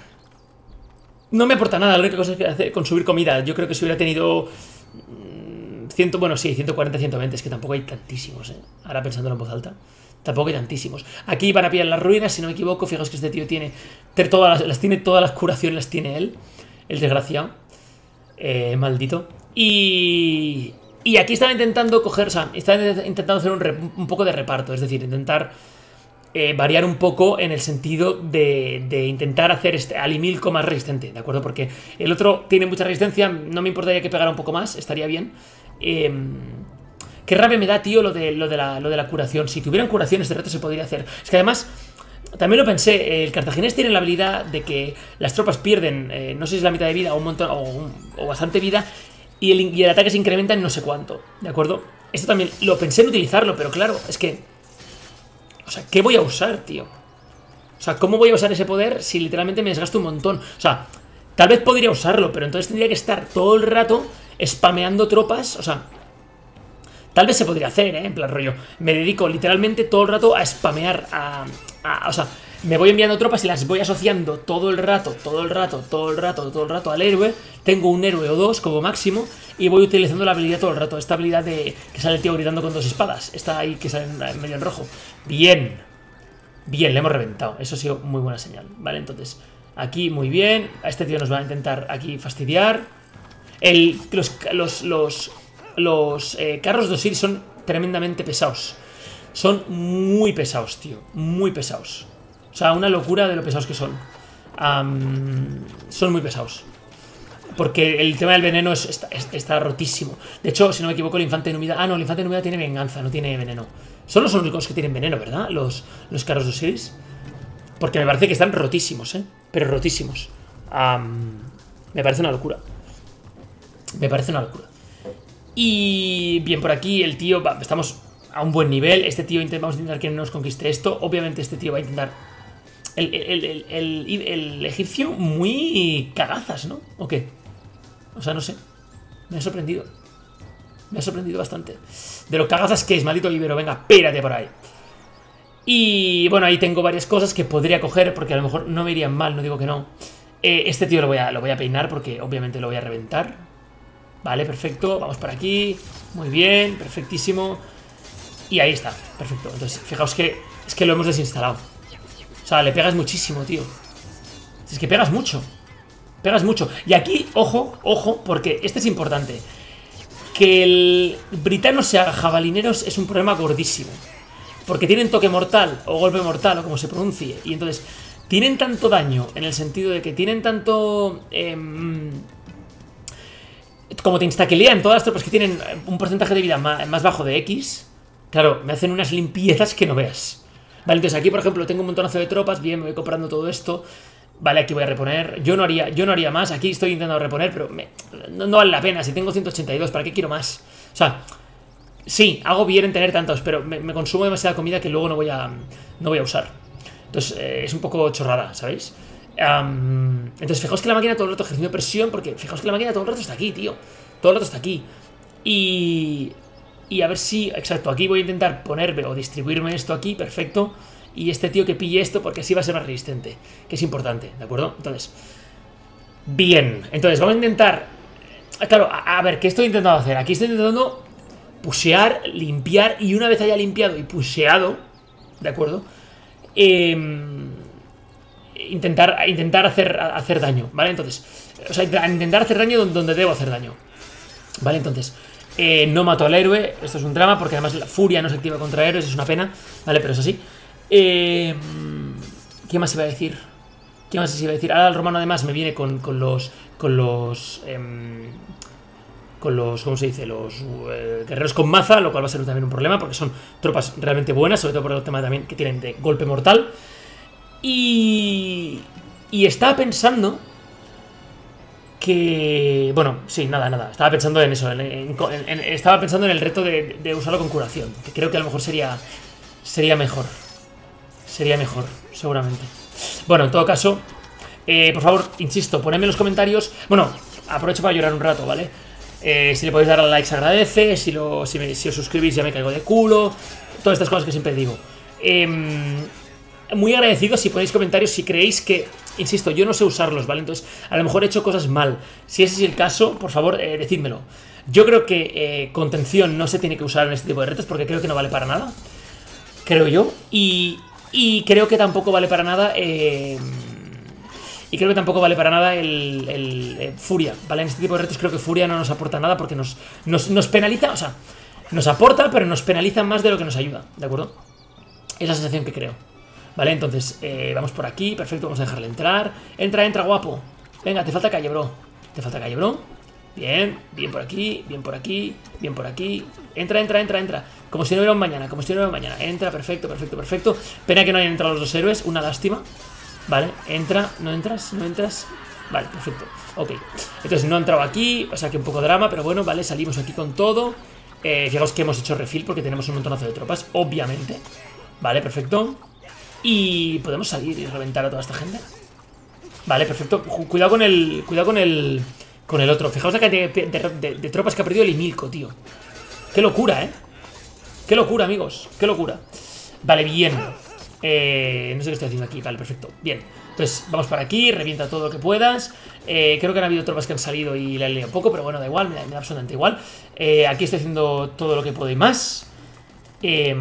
No me aporta nada. La única cosa es que hace con subir comida. Yo creo que si hubiera tenido cien, bueno, sí, ciento cuarenta, ciento veinte, es que tampoco hay tantísimos, ¿eh? Ahora pensándolo en voz alta. Tampoco hay tantísimos. Aquí van a pillar las ruinas, si no me equivoco. Fijaos que este tío tiene todas las, las tiene todas las curaciones, las tiene él. El desgraciado. Eh, maldito. Y... Y aquí estaba intentando coger... O sea, estaba intentando hacer un, re, un poco de reparto. Es decir, intentar eh, variar un poco en el sentido de, de intentar hacer este Alimilco más resistente, ¿de acuerdo? Porque el otro tiene mucha resistencia. No me importaría que pegara un poco más. Estaría bien. Eh... Qué rabia me da, tío, lo de, lo, de la, lo de la curación. Si tuvieran curación, este reto se podría hacer. Es que además, también lo pensé, el cartaginés tiene la habilidad de que las tropas pierden, eh, no sé si es la mitad de vida o un montón, o, un, o bastante vida, y el, y el ataque se incrementa en no sé cuánto, ¿de acuerdo? Esto también lo pensé en utilizarlo, pero claro, es que... O sea, ¿qué voy a usar, tío? O sea, ¿cómo voy a usar ese poder si literalmente me desgasto un montón? O sea, tal vez podría usarlo, pero entonces tendría que estar todo el rato spameando tropas, o sea... Tal vez se podría hacer, ¿eh? En plan rollo. Me dedico literalmente todo el rato a spamear, a, a, o sea, me voy enviando tropas y las voy asociando todo el rato, todo el rato, todo el rato, todo el rato al héroe. Tengo un héroe o dos como máximo y voy utilizando la habilidad todo el rato. Esta habilidad de que sale el tío gritando con dos espadas. Esta ahí que sale en medio en rojo. Bien. Bien, le hemos reventado. Eso ha sido muy buena señal. Vale, entonces, aquí muy bien. A este tío nos va a intentar aquí fastidiar. El, los... los, los Los eh, carros de Osiris son tremendamente pesados. Son muy pesados, tío. Muy pesados. O sea, una locura de lo pesados que son. Um, son muy pesados. Porque el tema del veneno es, está, está rotísimo. De hecho, si no me equivoco, el infante de Númida... Ah, no, el infante de Númida tiene venganza, no tiene veneno. Son los únicos que tienen veneno, ¿verdad? Los, los carros de Osiris. Porque me parece que están rotísimos, ¿eh? Pero rotísimos. Um, me parece una locura. Me parece una locura. Y bien, por aquí el tío, va, estamos a un buen nivel. Este tío, vamos a intentar que no nos conquiste esto. Obviamente este tío va a intentar... El, el, el, el, el egipcio muy cagazas, ¿no? ¿O qué? O sea, no sé. Me ha sorprendido. Me ha sorprendido bastante. De lo cagazas que es, maldito ibero. Venga, pérate por ahí. Y bueno, ahí tengo varias cosas que podría coger porque a lo mejor no me irían mal, no digo que no. Eh, este tío lo voy, a, lo voy a peinar porque obviamente lo voy a reventar. Vale, perfecto, vamos por aquí. Muy bien, perfectísimo. Y ahí está, perfecto. Entonces, fijaos que es que lo hemos desinstalado. O sea, le pegas muchísimo, tío. Es que pegas mucho. Pegas mucho. Y aquí, ojo, ojo, porque este es importante. Que el britano sea jabalineros es un problema gordísimo. Porque tienen toque mortal, o golpe mortal, o como se pronuncie. Y entonces, tienen tanto daño, en el sentido de que tienen tanto... Eh, como te instaquilean todas las tropas que tienen un porcentaje de vida más, más bajo de X, claro, me hacen unas limpiezas que no veas. Vale, entonces aquí, por ejemplo, tengo un montonazo de tropas, bien, me voy comprando todo esto. Vale, aquí voy a reponer. Yo no haría, yo no haría más, aquí estoy intentando reponer, pero me, no, no vale la pena. Si tengo ciento ochenta y dos, ¿para qué quiero más? O sea, sí, hago bien en tener tantos, pero me, me consumo demasiada comida que luego no voy a, no voy a usar. Entonces, eh, es un poco chorrada, ¿sabéis? Um, entonces fijaos que la máquina todo el rato ejerciendo presión. Porque fijaos que la máquina todo el rato está aquí, tío. Todo el rato está aquí. Y... Y a ver si... Exacto, aquí voy a intentar ponerme o distribuirme esto aquí, perfecto. Y este tío que pille esto porque así va a ser más resistente. Que es importante, ¿de acuerdo? Entonces... Bien, entonces vamos a intentar... Claro, a, a ver, ¿qué estoy intentando hacer? Aquí estoy intentando pushear, limpiar. Y una vez haya limpiado y pusheado, ¿de acuerdo? Eh... Intentar, intentar hacer, hacer daño, ¿vale? Entonces, o sea, intentar hacer daño donde, donde debo hacer daño. Vale, entonces, eh, no mato al héroe. Esto es un drama porque además la furia no se activa contra héroes, es una pena, ¿vale? Pero es así. Eh, ¿Qué más iba a decir? ¿Qué más iba a decir? Ahora el romano además me viene con, con los... Con los... Eh, con los... ¿Cómo se dice? Los eh, guerreros con maza, lo cual va a ser también un problema porque son tropas realmente buenas, sobre todo por el tema también que tienen de golpe mortal. Y, y estaba pensando que... Bueno, sí, nada, nada. Estaba pensando en eso. En, en, en, estaba pensando en el reto de, de usarlo con curación. Que creo que a lo mejor sería, sería mejor. Sería mejor, seguramente. Bueno, en todo caso, eh, por favor, insisto, ponedme en los comentarios. Bueno, aprovecho para llorar un rato, ¿vale? Eh, si le podéis dar a like se agradece. Si, lo, si, me, si os suscribís ya me caigo de culo. Todas estas cosas que siempre digo. Eh, muy agradecido si ponéis comentarios si creéis que... Insisto, yo no sé usarlos, ¿vale? Entonces, a lo mejor he hecho cosas mal. Si ese es el caso, por favor, eh, decídmelo. Yo creo que eh, contención no se tiene que usar en este tipo de retos porque creo que no vale para nada. Creo yo. Y, y creo que tampoco vale para nada... Eh, y creo que tampoco vale para nada el, el, el Furia, ¿vale? En este tipo de retos creo que Furia no nos aporta nada porque nos, nos, nos penaliza, o sea, nos aporta, pero nos penaliza más de lo que nos ayuda, ¿de acuerdo? Es la sensación que creo. Vale, entonces, eh, vamos por aquí, perfecto, vamos a dejarle entrar. Entra, entra, guapo. Venga, te falta calle, bro. Te falta calle, bro. Bien, bien por aquí, bien por aquí, bien por aquí. Entra, entra, entra, entra. Como si no hubiera un mañana, como si no hubiera un mañana. Entra, perfecto, perfecto, perfecto. Pena que no hayan entrado los dos héroes, una lástima. Vale, entra, no entras, no entras. Vale, perfecto, ok. Entonces no ha entrado aquí, o sea que un poco drama, pero bueno, vale, salimos aquí con todo. eh, Fijaos que hemos hecho refill porque tenemos un montonazo de tropas, obviamente. Vale, perfecto. Y podemos salir y reventar a toda esta gente. Vale, perfecto. Cuidado con el. Cuidado con el. Con el otro. Fijaos la cantidad de, de, de, de tropas que ha perdido el Imilco, tío. Qué locura, eh. Qué locura, amigos. Qué locura. Vale, bien. Eh, no sé qué estoy haciendo aquí. Vale, perfecto. Bien. Entonces, vamos para aquí. Revienta todo lo que puedas. Eh, creo que han habido tropas que han salido y le han leído un poco, pero bueno, da igual. Me da, me da absolutamente igual. Eh, aquí estoy haciendo todo lo que puedo y más. Eh.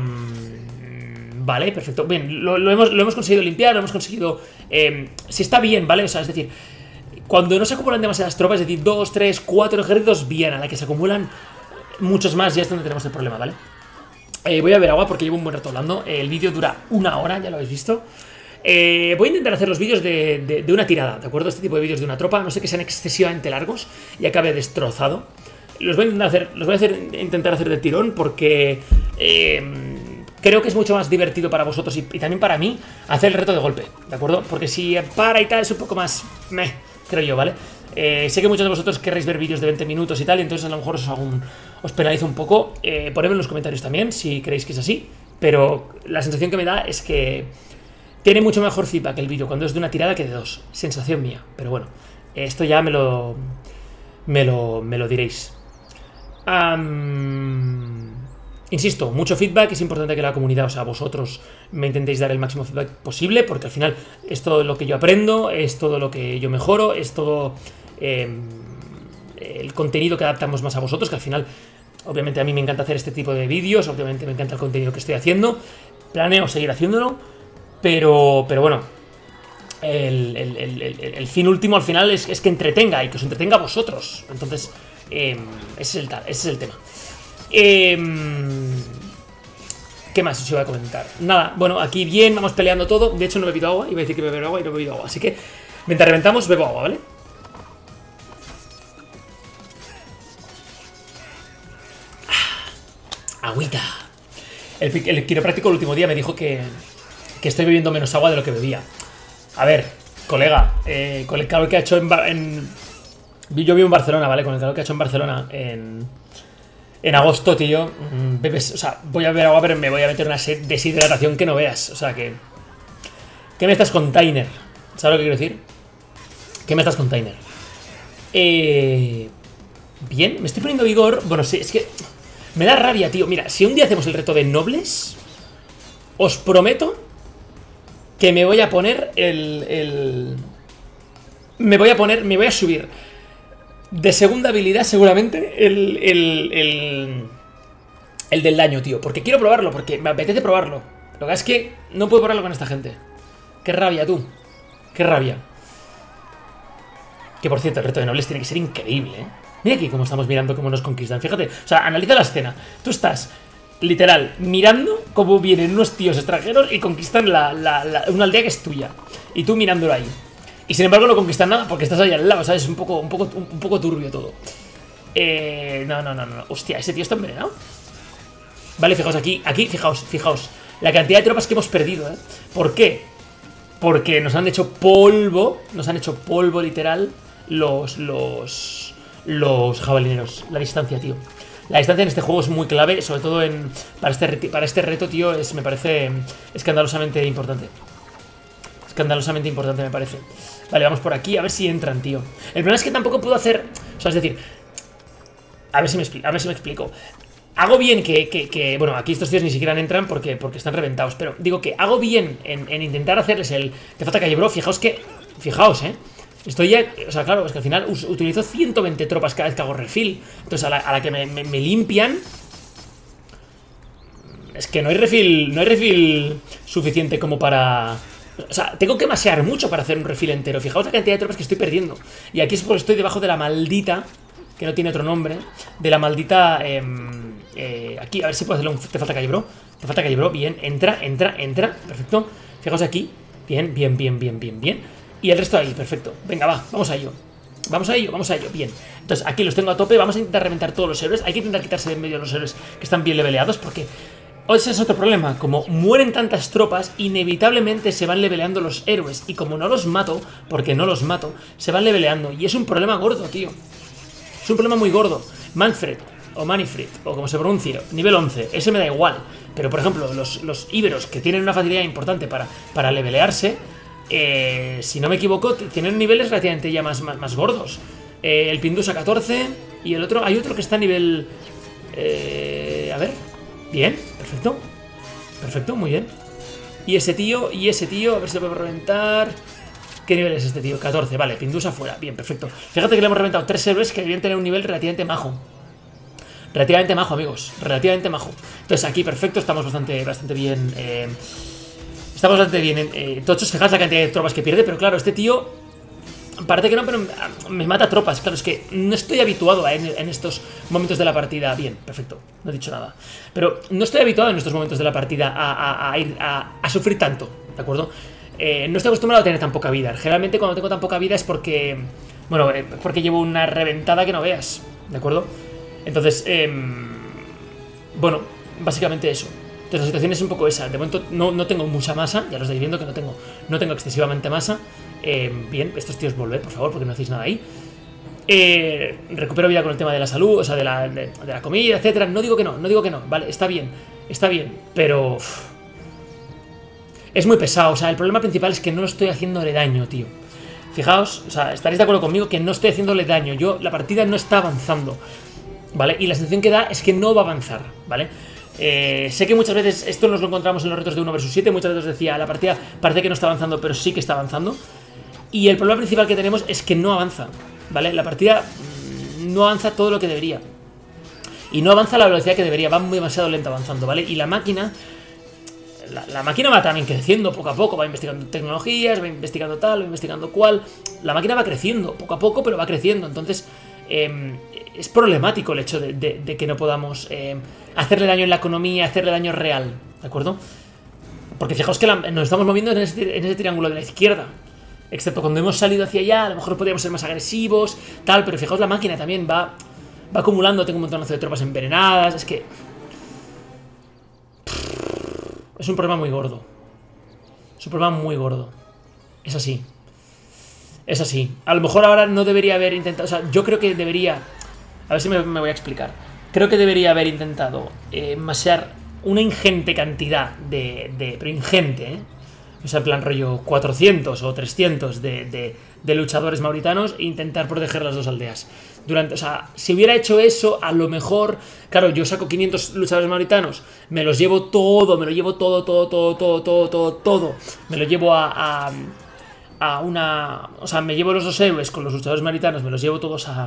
Vale, perfecto. Bien, lo, lo, hemos, lo hemos conseguido limpiar, lo hemos conseguido... Eh, si está bien, ¿vale? O sea, es decir, cuando no se acumulan demasiadas tropas, es decir, dos, tres, cuatro ejércitos, bien. A la que se acumulan muchos más, ya es donde tenemos el problema, ¿vale? Eh, voy a beber agua porque llevo un buen rato hablando. El vídeo dura una hora, ya lo habéis visto. Eh, voy a intentar hacer los vídeos de, de, de una tirada, ¿de acuerdo? Este tipo de vídeos de una tropa, no sé que sean excesivamente largos y acabe destrozado. Los voy a intentar hacer, los voy a hacer, intentar hacer de tirón porque... Eh, creo que es mucho más divertido para vosotros y, y también para mí hacer el reto de golpe, ¿de acuerdo? Porque si para y tal es un poco más... meh, creo yo, ¿vale? Eh, sé que muchos de vosotros querréis ver vídeos de veinte minutos y tal, y entonces a lo mejor os, hago un, os penalizo un poco. Eh, ponedme en los comentarios también si creéis que es así, pero la sensación que me da es que tiene mucho mejor feedback el vídeo cuando es de una tirada que de dos. Sensación mía, pero bueno, esto ya me lo... me lo, me lo diréis. Um... Insisto, mucho feedback, es importante que la comunidad, o sea, vosotros me intentéis dar el máximo feedback posible, porque al final es todo lo que yo aprendo, es todo lo que yo mejoro, es todo eh, el contenido que adaptamos más a vosotros, que al final, obviamente a mí me encanta hacer este tipo de vídeos, obviamente me encanta el contenido que estoy haciendo, planeo seguir haciéndolo, pero, pero bueno, el, el, el, el, el fin último al final es, es que entretenga y que os entretenga a vosotros, entonces eh, ese, es el, ese es el tema. Eh, ¿Qué más os iba a comentar? Nada, bueno, aquí bien, vamos peleando todo. De hecho no he bebido agua, iba a decir que beber agua y no he bebido agua. Así que mientras reventamos, bebo agua, ¿vale? Ah, agüita. El, el quiropráctico el último día me dijo que, que estoy bebiendo menos agua de lo que bebía. A ver, colega, eh, con el calor que ha hecho en, en... Yo vivo en Barcelona, ¿vale? Con el calor que ha hecho en Barcelona en... En agosto, tío, bebes, o sea, voy a beber agua, pero me voy a meter una deshidratación que no veas. O sea, que... ¿Qué me estás container? ¿Sabes lo que quiero decir? ¿Qué me estás container? Eh... Bien, me estoy poniendo vigor. Bueno, sí, es que... Me da rabia, tío. Mira, si un día hacemos el reto de nobles, os prometo que me voy a poner el... el... Me voy a poner... Me voy a subir... De segunda habilidad, seguramente, el, el, el, el del daño, tío. Porque quiero probarlo, porque me apetece probarlo. Lo que es que no puedo probarlo con esta gente. Qué rabia, tú. Qué rabia. Que, por cierto, el reto de nobles tiene que ser increíble, ¿eh? Mira aquí cómo estamos mirando cómo nos conquistan. Fíjate, o sea, analiza la escena. Tú estás, literal, mirando cómo vienen unos tíos extranjeros y conquistan la, la, la, una aldea que es tuya. Y tú mirándolo ahí. Y sin embargo no conquistan nada porque estás ahí al lado, ¿sabes? Es un poco, un poco, un poco turbio todo. Eh, no, no, no, no. Hostia, ese tío está envenenado. Vale, fijaos aquí, aquí, fijaos, fijaos. La cantidad de tropas que hemos perdido, ¿eh? ¿Por qué? Porque nos han hecho polvo, nos han hecho polvo literal los, los, los jabalineros. La distancia, tío. La distancia en este juego es muy clave, sobre todo en, para, este, para este reto, tío, es, me parece escandalosamente importante. Escandalosamente importante, me parece. Vale, vamos por aquí, a ver si entran, tío. El problema es que tampoco puedo hacer... O sea, es decir... A ver si me, a ver si me explico. Hago bien que, que, que... Bueno, aquí estos tíos ni siquiera entran porque, porque están reventados. Pero digo que hago bien en, en intentar hacerles el... Te falta calle, bro. Fijaos que... Fijaos, eh. Estoy ya... O sea, claro, es que al final utilizo ciento veinte tropas cada vez que hago refill. Entonces, a la, a la que me, me, me limpian... Es que no hay refill... No hay refill suficiente como para... O sea, tengo que masear mucho para hacer un refill entero. Fijaos la cantidad de tropas que estoy perdiendo. Y aquí es porque estoy debajo de la maldita... Que no tiene otro nombre. De la maldita... Eh, eh, aquí, a ver si puedo hacerle un... Te falta calle, bro. Te falta calle, bro. Bien, entra, entra, entra. Perfecto. Fijaos aquí. Bien, bien, bien, bien, bien, bien. Y el resto ahí, perfecto. Venga, va, vamos a ello. Vamos a ello, vamos a ello, bien. Entonces, aquí los tengo a tope. Vamos a intentar reventar todos los héroes. Hay que intentar quitarse de en medio los héroes que están bien leveleados. Porque ese es otro problema. Como mueren tantas tropas, inevitablemente se van leveleando los héroes. Y como no los mato, porque no los mato, se van leveleando. Y es un problema gordo, tío. Es un problema muy gordo. Manfred, o Manifred, o como se pronuncie, nivel once, ese me da igual. Pero, por ejemplo, los, los íberos, que tienen una facilidad importante para, para levelearse, eh, si no me equivoco, tienen niveles relativamente ya más, más, más gordos. Eh, el Pindusa catorce, y el otro, hay otro que está a nivel... Eh, a ver, bien, perfecto. Perfecto, muy bien. Y ese tío, y ese tío, a ver si lo puedo reventar... ¿Qué nivel es este tío? catorce, vale, Pindusa fuera, bien, perfecto. Fíjate que le hemos reventado tres héroes que deberían tener un nivel relativamente majo. Relativamente majo, amigos, relativamente majo. Entonces aquí, perfecto, estamos bastante, bastante bien. Eh, estamos bastante bien eh, tochos, fijaos la cantidad de tropas que pierde. Pero claro, este tío, parece que no, pero me mata tropas. Claro, es que no estoy habituado a en, en estos momentos de la partida. Bien, perfecto, no he dicho nada. Pero no estoy habituado en estos momentos de la partida a, a, a ir a, a sufrir tanto, ¿de acuerdo? Eh, no estoy acostumbrado a tener tan poca vida. Generalmente cuando tengo tan poca vida es porque... Bueno, eh, porque llevo una reventada que no veas, ¿de acuerdo? Entonces, eh, bueno, básicamente eso. Entonces la situación es un poco esa. De momento no, no tengo mucha masa, ya lo estáis viendo que no tengo, no tengo excesivamente masa. eh, Bien, estos tíos volved, por favor, porque no hacéis nada ahí. eh, Recupero vida con el tema de la salud, o sea, de la, de, de la comida, etcétera. No digo que no, no digo que no, vale, está bien, está bien, pero... Uff, es muy pesado, o sea, el problema principal es que no estoy haciéndole daño, tío. Fijaos, o sea, estaréis de acuerdo conmigo que no estoy haciéndole daño. Yo, la partida no está avanzando, ¿vale? Y la sensación que da es que no va a avanzar, ¿vale? Eh, sé que muchas veces, esto nos lo encontramos en los retos de uno versus siete, muchas veces decía, la partida parece que no está avanzando, pero sí que está avanzando. Y el problema principal que tenemos es que no avanza, ¿vale? La partida no avanza todo lo que debería. Y no avanza a la velocidad que debería, va muy demasiado lento avanzando, ¿vale? Y la máquina... La, la máquina va también creciendo poco a poco, va investigando tecnologías, va investigando tal, va investigando cual. La máquina va creciendo poco a poco, pero va creciendo. Entonces, eh, es problemático el hecho de, de, de que no podamos eh, hacerle daño en la economía, hacerle daño real, ¿de acuerdo? Porque fijaos que la, nos estamos moviendo en ese, en ese triángulo de la izquierda. Excepto cuando hemos salido hacia allá, a lo mejor podríamos ser más agresivos, tal, pero fijaos la máquina también va, va acumulando, tengo un montonazo de tropas envenenadas, es que... Es un problema muy gordo. Es un problema muy gordo. Es así. Es así. A lo mejor ahora no debería haber intentado... O sea, yo creo que debería... A ver si me, me voy a explicar. Creo que debería haber intentado eh, masear una ingente cantidad de... de pero ingente, ¿eh? O sea, en plan rollo cuatrocientos o trescientos de, de, de luchadores mauritanos e intentar proteger las dos aldeas. Durante, o sea, si hubiera hecho eso, a lo mejor... Claro, yo saco quinientos luchadores mauritanos, me los llevo todo, me lo llevo todo, todo, todo, todo, todo, todo, todo. Me lo llevo a, a, a una... O sea, me llevo los dos héroes con los luchadores mauritanos, me los llevo todos a...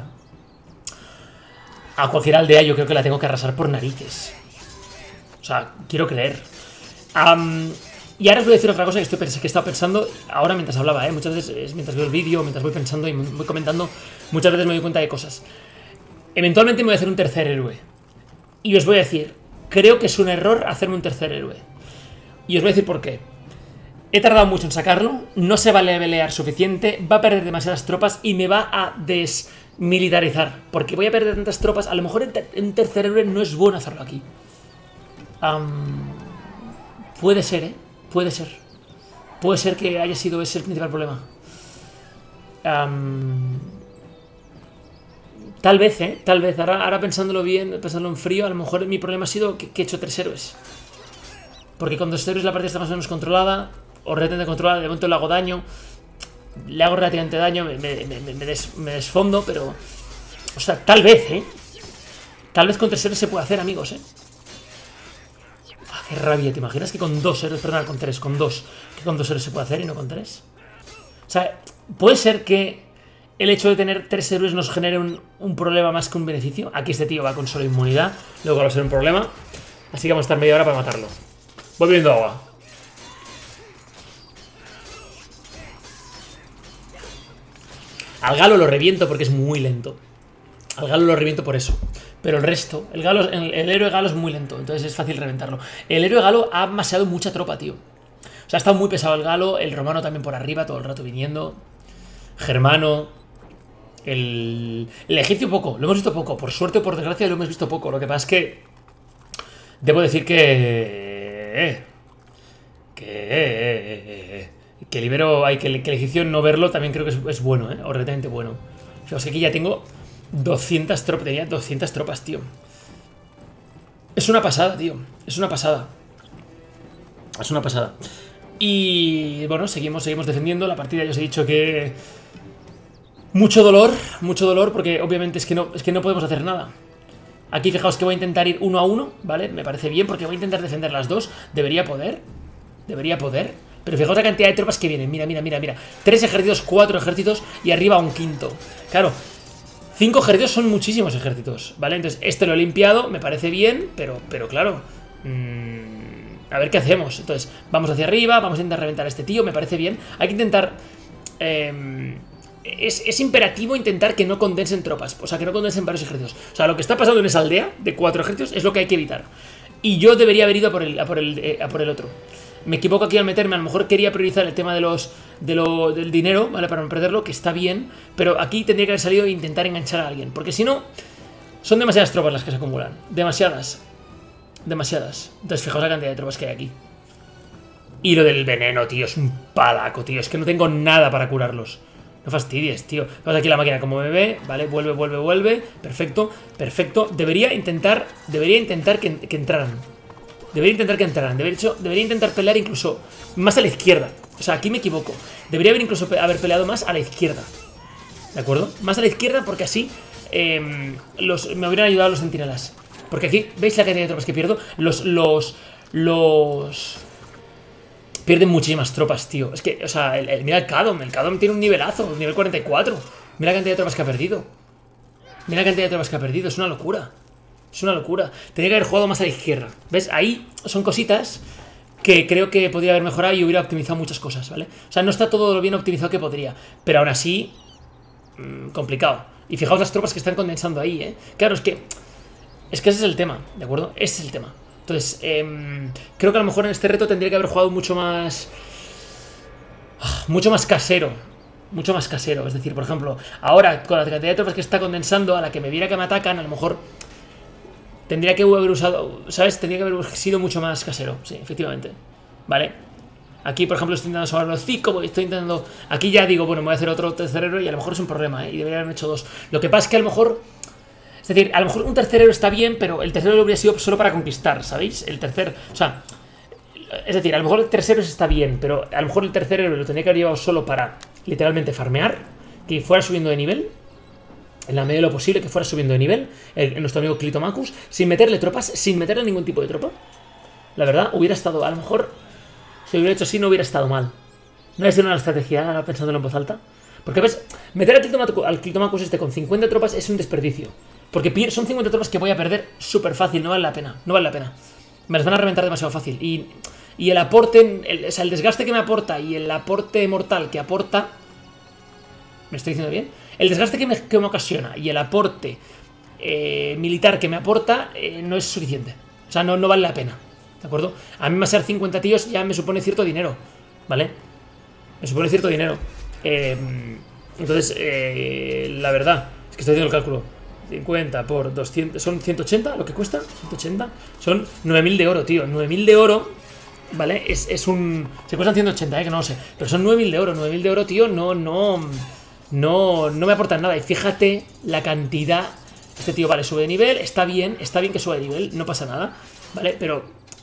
A cualquier aldea, yo creo que la tengo que arrasar por narices. O sea, quiero creer. Um, y ahora os voy a decir otra cosa que, estoy, que he estado pensando ahora mientras hablaba, ¿eh? Muchas veces, mientras veo el vídeo, mientras voy pensando y voy comentando, muchas veces me doy cuenta de cosas. Eventualmente me voy a hacer un tercer héroe. Y os voy a decir, creo que es un error hacerme un tercer héroe. Y os voy a decir por qué. He tardado mucho en sacarlo, no se va a levelear suficiente, va a perder demasiadas tropas y me va a desmilitarizar. Porque voy a perder tantas tropas, a lo mejor en un tercer héroe no es bueno hacerlo aquí. Um, puede ser, ¿eh? Puede ser. Puede ser que haya sido ese el principal problema. Um, Tal vez, ¿eh? Tal vez. Ahora, ahora pensándolo bien, pensándolo en frío, a lo mejor mi problema ha sido que, que he hecho tres héroes. Porque con dos héroes la partida está más o menos controlada, o relativamente controlada, de momento le hago daño. Le hago relativamente daño, me, me, me, me, des, me desfondo, pero... O sea, tal vez, ¿eh? Tal vez con tres héroes se puede hacer, amigos, ¿eh? Ah, qué rabia, ¿te imaginas que con dos héroes, perdón, con tres, con dos, que con dos héroes se puede hacer y no con tres? O sea, puede ser que el hecho de tener tres héroes nos genere un, un problema más que un beneficio. Aquí este tío va con solo inmunidad, luego va a ser un problema. Así que vamos a estar media hora para matarlo. Voy bebiendo agua. Al galo lo reviento porque es muy lento. Al galo lo reviento por eso. Pero el resto, el galo, el, el héroe galo es muy lento, entonces es fácil reventarlo. El héroe galo ha amaseado mucha tropa, tío. O sea, ha estado muy pesado el galo, el romano también por arriba, todo el rato viniendo. Germano. El, el egipcio poco, lo hemos visto poco. Por suerte o por desgracia lo hemos visto poco. Lo que pasa es que debo decir que... Que... Que libero... Hay que, que el egipcio no verlo también creo que es, es bueno, ¿eh? O relativamente bueno. Fijaos que aquí ya tengo doscientas tropas. Tenía doscientas tropas, tío. Es una pasada, tío. Es una pasada. Es una pasada. Y bueno, seguimos, seguimos defendiendo la partida. Ya os he dicho que... Mucho dolor, mucho dolor, porque obviamente es que no, es que no podemos hacer nada. Aquí fijaos que voy a intentar ir uno a uno, ¿vale? Me parece bien porque voy a intentar defender las dos. Debería poder. Debería poder. Pero fijaos la cantidad de tropas que vienen. Mira, mira, mira, mira. Tres ejércitos, cuatro ejércitos y arriba un quinto. Claro, cinco ejércitos son muchísimos ejércitos, ¿vale? Entonces, este lo he limpiado, me parece bien, pero, pero claro... Mmm, a ver qué hacemos. Entonces, vamos hacia arriba, vamos a intentar reventar a este tío, me parece bien. Hay que intentar... Eh, Es, es imperativo intentar que no condensen tropas. O sea, que no condensen varios ejércitos. O sea, lo que está pasando en esa aldea de cuatro ejércitos es lo que hay que evitar. Y yo debería haber ido a por el, a por el, eh, a por el otro. Me equivoco aquí al meterme. A lo mejor quería priorizar el tema de los, de lo, del dinero, ¿vale? Para no perderlo, que está bien. Pero aquí tendría que haber salido e intentar enganchar a alguien. Porque si no, son demasiadas tropas las que se acumulan. Demasiadas. Demasiadas. Entonces, fijaos la cantidad de tropas que hay aquí. Y lo del veneno, tío, es un palaco, tío. Es que no tengo nada para curarlos. No fastidies, tío. Vamos aquí la máquina como me ve. Vale, vuelve, vuelve, vuelve. Perfecto, perfecto. Debería intentar, debería intentar que, que entraran. Debería intentar que entraran. Debería, hecho, debería intentar pelear incluso más a la izquierda. O sea, aquí me equivoco. Debería haber incluso haber peleado más a la izquierda. ¿De acuerdo? Más a la izquierda porque así eh, los, me hubieran ayudado los centinelas. Porque aquí, ¿veis la cantidad de tropas que pierdo? Los, los, los... Pierden muchísimas tropas, tío. Es que, o sea, el, el, mira el Kadom. El Kadom tiene un nivelazo, un nivel cuarenta y cuatro. Mira la cantidad de tropas que ha perdido. Mira la cantidad de tropas que ha perdido. Es una locura. Es una locura. Tenía que haber jugado más a la izquierda. ¿Ves? Ahí son cositas que creo que podría haber mejorado y hubiera optimizado muchas cosas, ¿vale? O sea, no está todo lo bien optimizado que podría. Pero aún así, mmm, complicado. Y fijaos las tropas que están condensando ahí, ¿eh? Claro, es que... Es que ese es el tema, ¿de acuerdo? Ese es el tema. Entonces, eh, creo que a lo mejor en este reto tendría que haber jugado mucho más... Mucho más casero. Mucho más casero. Es decir, por ejemplo, ahora con la cantidad de tropas que está condensando, a la que me viera que me atacan, a lo mejor tendría que haber usado... ¿Sabes? Tendría que haber sido mucho más casero. Sí, efectivamente. ¿Vale? Aquí, por ejemplo, estoy intentando salvar los cinco. Estoy intentando... Aquí ya digo, bueno, me voy a hacer otro tercer héroe y a lo mejor es un problema, ¿eh? Y debería haberme hecho dos. Lo que pasa es que a lo mejor... Es decir, a lo mejor un tercer héroe está bien, pero el tercer héroe habría sido solo para conquistar, ¿sabéis? El tercer... O sea... Es decir, a lo mejor el tercer héroe está bien, pero a lo mejor el tercer héroe lo tendría que haber llevado solo para, literalmente, farmear. Que fuera subiendo de nivel. En la medida de lo posible, que fuera subiendo de nivel. El, nuestro amigo Clitomachus. Sin meterle tropas, sin meterle ningún tipo de tropa. La verdad, hubiera estado... A lo mejor, si lo hubiera hecho así, no hubiera estado mal. No es una estrategia, pensándolo en voz alta. Porque, ¿ves? Meter al Clitomachus, al Clitomachus este con cincuenta tropas es un desperdicio. Porque son cincuenta tropas que voy a perder súper fácil, no vale la pena, no vale la pena. Me las van a reventar demasiado fácil. Y, y el aporte, el, o sea, el desgaste que me aporta y el aporte mortal que aporta... ¿Me estoy diciendo bien? El desgaste que me, que me ocasiona y el aporte eh, militar que me aporta eh, no es suficiente. O sea, no, no vale la pena, ¿de acuerdo? A mí ser cincuenta tíos ya me supone cierto dinero, ¿vale? Me supone cierto dinero. Eh, entonces, eh, la verdad, es que estoy haciendo el cálculo. cincuenta por doscientos, son ciento ochenta lo que cuesta, ciento ochenta, son nueve mil de oro, tío, nueve mil de oro, ¿vale? Es, es un... Se cuestan ciento ochenta, eh, que no lo sé, pero son nueve mil de oro, nueve mil de oro, tío, no, no... no, no me aportan nada. Y fíjate la cantidad. Este tío, vale, sube de nivel. Está bien, está bien que sube de nivel. No pasa nada, ¿vale? Pero...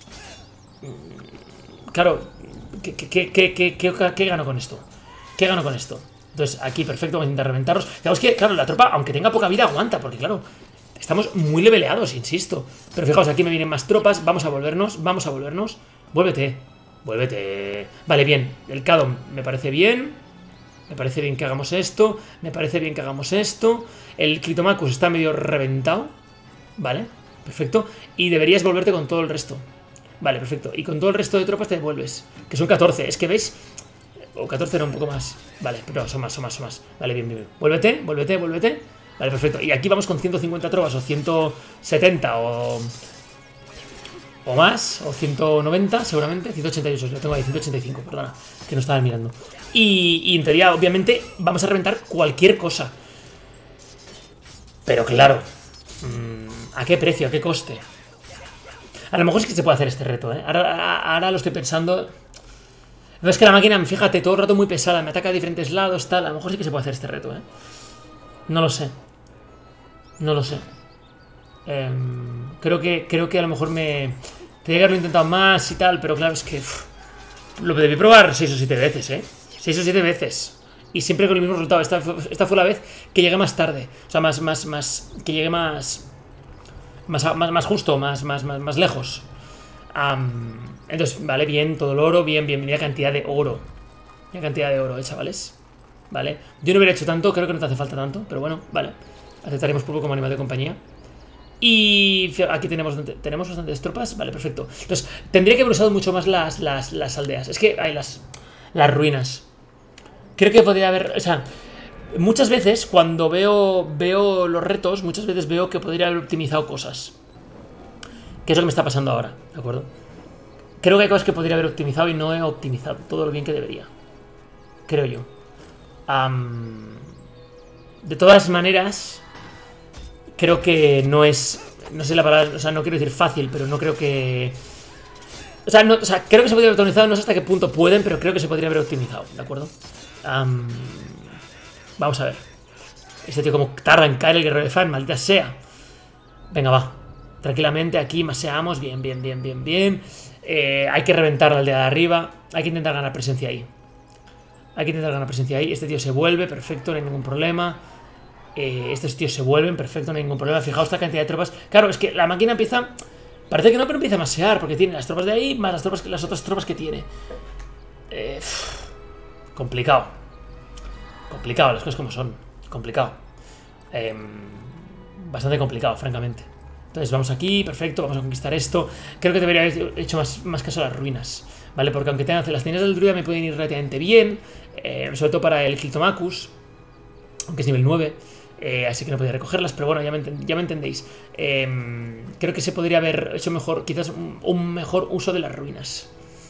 Claro, ¿qué, qué, qué, qué, qué, qué, qué gano con esto? ¿Qué gano con esto? Entonces, aquí, perfecto, vamos a intentar reventarlos. Fijaos que, claro, la tropa, aunque tenga poca vida, aguanta. Porque, claro, estamos muy leveleados, insisto. Pero fijaos, aquí me vienen más tropas. Vamos a volvernos, vamos a volvernos. Vuélvete, vuélvete. Vale, bien, el Kadon me parece bien. Me parece bien que hagamos esto. Me parece bien que hagamos esto. El Clitomachus está medio reventado. Vale, perfecto. Y deberías volverte con todo el resto. Vale, perfecto. Y con todo el resto de tropas te devuelves. Que son catorce. Es que veis... O catorce era un poco más. Vale, pero son más, son más, son más. Vale, bien, bien, bien. Vuélvete, vuélvete, vuélvete. Vale, perfecto. Y aquí vamos con ciento cincuenta tropas o ciento setenta o... O más, o ciento noventa seguramente. ciento ochenta y ocho, lo tengo ahí, ciento ochenta y cinco, perdona. Que no estaba mirando. Y, y en teoría, obviamente, vamos a reventar cualquier cosa. Pero claro, ¿a qué precio? ¿A qué coste? A lo mejor es que se puede hacer este reto, ¿eh? Ahora, ahora lo estoy pensando. No es que la máquina, fíjate, todo el rato muy pesada, me ataca a diferentes lados, tal. A lo mejor sí que se puede hacer este reto, ¿eh? No lo sé. No lo sé. Eh, creo que creo que a lo mejor me... Tendría que haberlo intentado más y tal, pero claro, es que... Uf, lo debí probar seis o siete veces, ¿eh? seis o siete veces. Y siempre con el mismo resultado. Esta, esta fue la vez que llegué más tarde. O sea, más... más, más que llegué más... Más, más, más justo, más, más, más, más lejos. Um, entonces, vale, bien, todo el oro, bien, bien, mira cantidad de oro. Mira cantidad de oro, eh, chavales. Vale, yo no hubiera hecho tanto, creo que no te hace falta tanto, pero bueno, vale. Aceptaremos pulpo como animal de compañía. Y aquí tenemos, tenemos bastantes tropas, vale, perfecto. Entonces, tendría que haber usado mucho más las, las, las aldeas. Es que hay las, las ruinas. Creo que podría haber, o sea... Muchas veces, cuando veo, veo los retos, muchas veces veo que podría haber optimizado cosas. Que es lo que me está pasando ahora, ¿de acuerdo? Creo que hay cosas que podría haber optimizado y no he optimizado todo lo bien que debería. Creo yo. Um, de todas maneras, creo que no es... No sé la palabra, o sea, no quiero decir fácil, pero no creo que... O sea, no, o sea creo que se podría haber optimizado, no sé hasta qué punto pueden, pero creo que se podría haber optimizado, ¿de acuerdo? Um, Vamos a ver. Este tío como tarda en caer el guerrero de fan, maldita sea. Venga, va. Tranquilamente aquí maseamos. Bien, bien, bien, bien, bien. Eh, hay que reventar la aldea de arriba. Hay que intentar ganar presencia ahí. Hay que intentar ganar presencia ahí. Este tío se vuelve, perfecto, no hay ningún problema. Eh, estos tíos se vuelven, perfecto, no hay ningún problema. Fijaos la cantidad de tropas. Claro, es que la máquina empieza... Parece que no, pero empieza a masear. Porque tiene las tropas de ahí más las, tropas, las otras tropas que tiene. Eh, pff, complicado. Complicado, las cosas como son. Complicado. Eh, bastante complicado, francamente. Entonces vamos aquí, perfecto, vamos a conquistar esto. Creo que debería haber hecho más, más caso a las ruinas, ¿vale? Porque aunque tengan las líneas del druida me pueden ir relativamente bien. Eh, sobre todo para el Clitomachus, aunque es nivel nueve. Eh, así que no podía recogerlas, pero bueno, ya me, ya me entendéis. Eh, creo que se podría haber hecho mejor, quizás un, un mejor uso de las ruinas.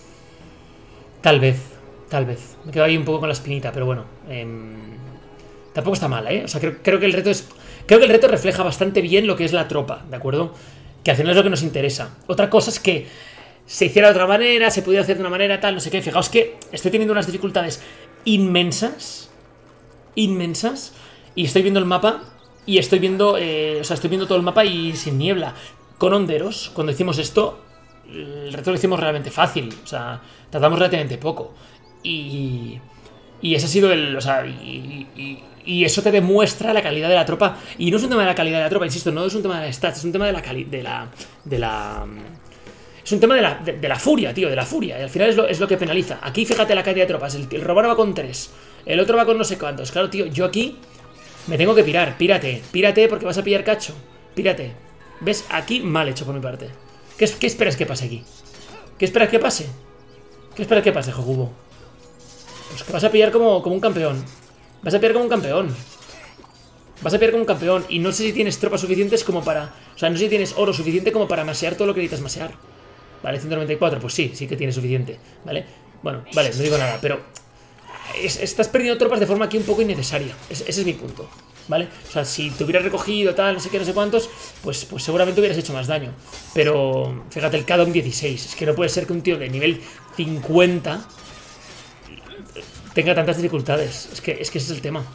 Tal vez. Tal vez. Me quedo ahí un poco con la espinita, pero bueno. Eh, tampoco está mal, ¿eh? O sea, creo, creo que el reto es... Creo que el reto refleja bastante bien lo que es la tropa, ¿de acuerdo? Que al final es lo que nos interesa. Otra cosa es que se hiciera de otra manera, se pudiera hacer de una manera tal, no sé qué. Fijaos que estoy teniendo unas dificultades inmensas. Inmensas. Y estoy viendo el mapa y estoy viendo... Eh, o sea, estoy viendo todo el mapa y sin niebla. Con honderos, cuando hicimos esto, el reto lo hicimos realmente fácil. O sea, tardamos relativamente poco. Y, y ese ha sido el... O sea, y, y, y eso te demuestra la calidad de la tropa. Y no es un tema de la calidad de la tropa, insisto, no es un tema de la stats, es un tema de la calidad... De la, de la... Es un tema de la, de, de la furia, tío, de la furia. Y al final es lo, es lo que penaliza. Aquí fíjate la cantidad de tropas. El, el romano va con tres. El otro va con no sé cuántos. Claro, tío, yo aquí me tengo que pirar. Pírate, pírate porque vas a pillar cacho. Pírate. ¿Ves? Aquí mal hecho por mi parte. ¿Qué, qué esperas que pase aquí? ¿Qué esperas que pase? ¿Qué esperas que pase, Jokubo? Pues que vas a pillar como, como un campeón. Vas a pillar como un campeón. Vas a pillar como un campeón. Y no sé si tienes tropas suficientes como para... O sea, no sé si tienes oro suficiente como para masear todo lo que necesitas masear. Vale, ciento noventa y cuatro, pues sí, sí que tienes suficiente. Vale, bueno, vale, no digo nada, pero... Es, estás perdiendo tropas de forma aquí un poco innecesaria. Es, ese es mi punto, ¿vale? O sea, si te hubieras recogido tal, no sé qué, no sé cuántos, pues, pues seguramente hubieras hecho más daño. Pero, fíjate, el Kadon dieciséis. Es que no puede ser que un tío de nivel cincuenta... tenga tantas dificultades. Es que, es que ese es el tema.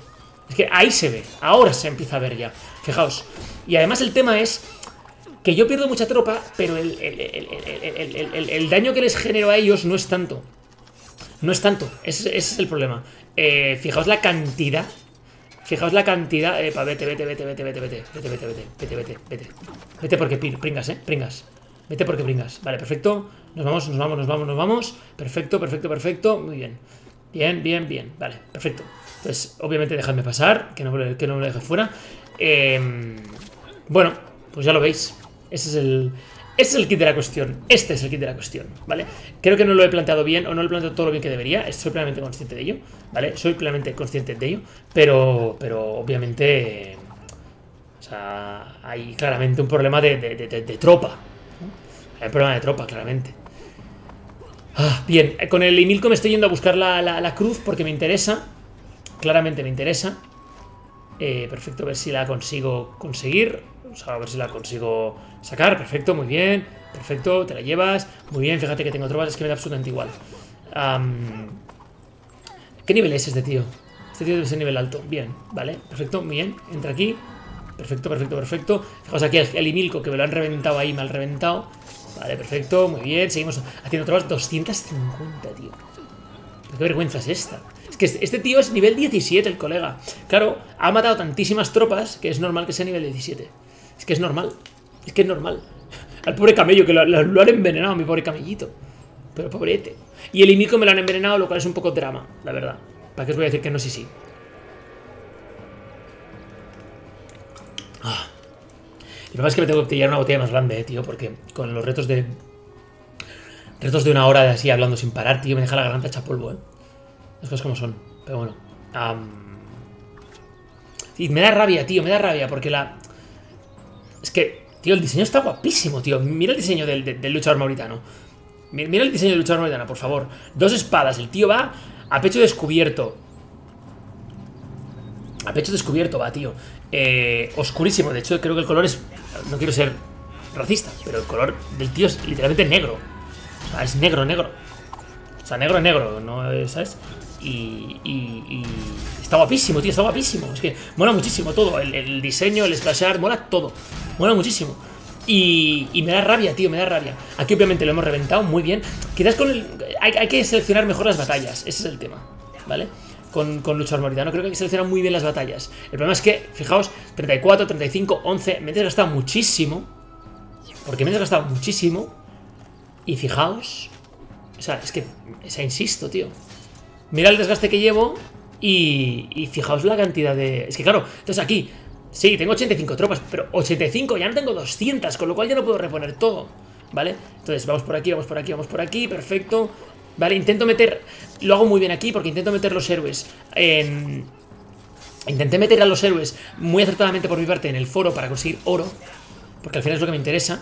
Es que ahí se ve, ahora se empieza a ver ya. Fijaos. Y además el tema es que yo pierdo mucha tropa, pero el, el, el, el, el, el, el daño que les genero a ellos no es tanto. No es tanto, ese, ese es el problema. Eh, fijaos la cantidad. Fijaos la cantidad. Epa, vete, vete, vete, vete, vete, vete, vete, vete, vete, vete, vete, vete. Vete porque pringas, eh, pringas. Vete porque pringas. Vale, perfecto. Nos vamos, nos vamos, nos vamos, nos vamos. Perfecto, perfecto, perfecto. Muy bien. Bien, bien, bien. Vale, perfecto. Entonces, obviamente dejadme pasar, que no, que no me lo deje fuera. Eh, bueno, pues ya lo veis. Ese es el... Ese es el kit de la cuestión. Este es el kit de la cuestión, ¿vale? Creo que no lo he planteado bien o no lo he planteado todo lo bien que debería. Soy plenamente consciente de ello, ¿vale? Soy plenamente consciente de ello. Pero, pero obviamente... O sea, hay claramente un problema de, de, de, de, de tropa, ¿no? Hay un problema de tropa, claramente. Ah, bien, con el Emilco me estoy yendo a buscar la, la, la cruz porque me interesa. Claramente me interesa. Eh, perfecto, a ver si la consigo conseguir. O sea, a ver si la consigo sacar. Perfecto, muy bien. Perfecto, te la llevas. Muy bien, fíjate que tengo tropas, es que me da absolutamente igual. Um, ¿Qué nivel es este tío? Este tío debe ser nivel alto. Bien, vale, perfecto, muy bien. Entra aquí. Perfecto, perfecto, perfecto. Fijaos aquí el, el Emilco, que me lo han reventado ahí, me han reventado. Vale, perfecto, muy bien. Seguimos haciendo tropas. doscientos cincuenta, tío. ¿Qué vergüenza es esta? Es que este, este tío es nivel diecisiete, el colega. Claro, ha matado tantísimas tropas que es normal que sea nivel diecisiete. Es que es normal. Es que es normal. Al pobre camello, que lo, lo, lo han envenenado, mi pobre camellito. Pero pobrete. Y el Emilco me lo han envenenado, lo cual es un poco drama, la verdad. ¿Para qué os voy a decir que no? Sí, sí. Ah. Y lo más es que me tengo que pillar una botella más grande, eh, tío, porque con los retos de... Retos de una hora de así hablando sin parar, tío, me deja la garganta hecha polvo, eh. Las cosas como son. Pero bueno. Um... Y me da rabia, tío, me da rabia, porque la... Es que, tío, el diseño está guapísimo, tío. Mira el diseño del, del, del luchador mauritano. Mira el diseño del luchador mauritano, por favor. Dos espadas, el tío va a pecho descubierto. A pecho descubierto va, tío. Eh, oscurísimo, de hecho creo que el color es... No quiero ser racista, pero el color del tío es literalmente negro. O sea, es negro, negro. O sea, negro, negro, ¿no? ¿Sabes? Y, y, y está guapísimo, tío, está guapísimo. Es que mola muchísimo todo. El, el diseño, el splash art, mola todo. Mola muchísimo. Y, y me da rabia, tío, me da rabia. Aquí obviamente lo hemos reventado, muy bien. Quizás con el... Hay, hay que seleccionar mejor las batallas. Ese es el tema, ¿vale? Con, con luchador mauritano creo que hay que seleccionar muy bien las batallas. El problema es que, fijaos, treinta y cuatro, treinta y cinco, once. Me he desgastado muchísimo. Porque me he desgastado muchísimo. Y fijaos... O sea, es que... O sea, insisto, tío. Mira el desgaste que llevo y, y fijaos la cantidad de... Es que claro, entonces aquí, sí, tengo ochenta y cinco tropas, pero ochenta y cinco ya no tengo doscientas, con lo cual ya no puedo reponer todo, ¿vale? Entonces vamos por aquí, vamos por aquí, vamos por aquí, perfecto. Vale, intento meter... Lo hago muy bien aquí porque intento meter los héroes en... Intenté meter a los héroes muy acertadamente por mi parte en el foro para conseguir oro, porque al final es lo que me interesa.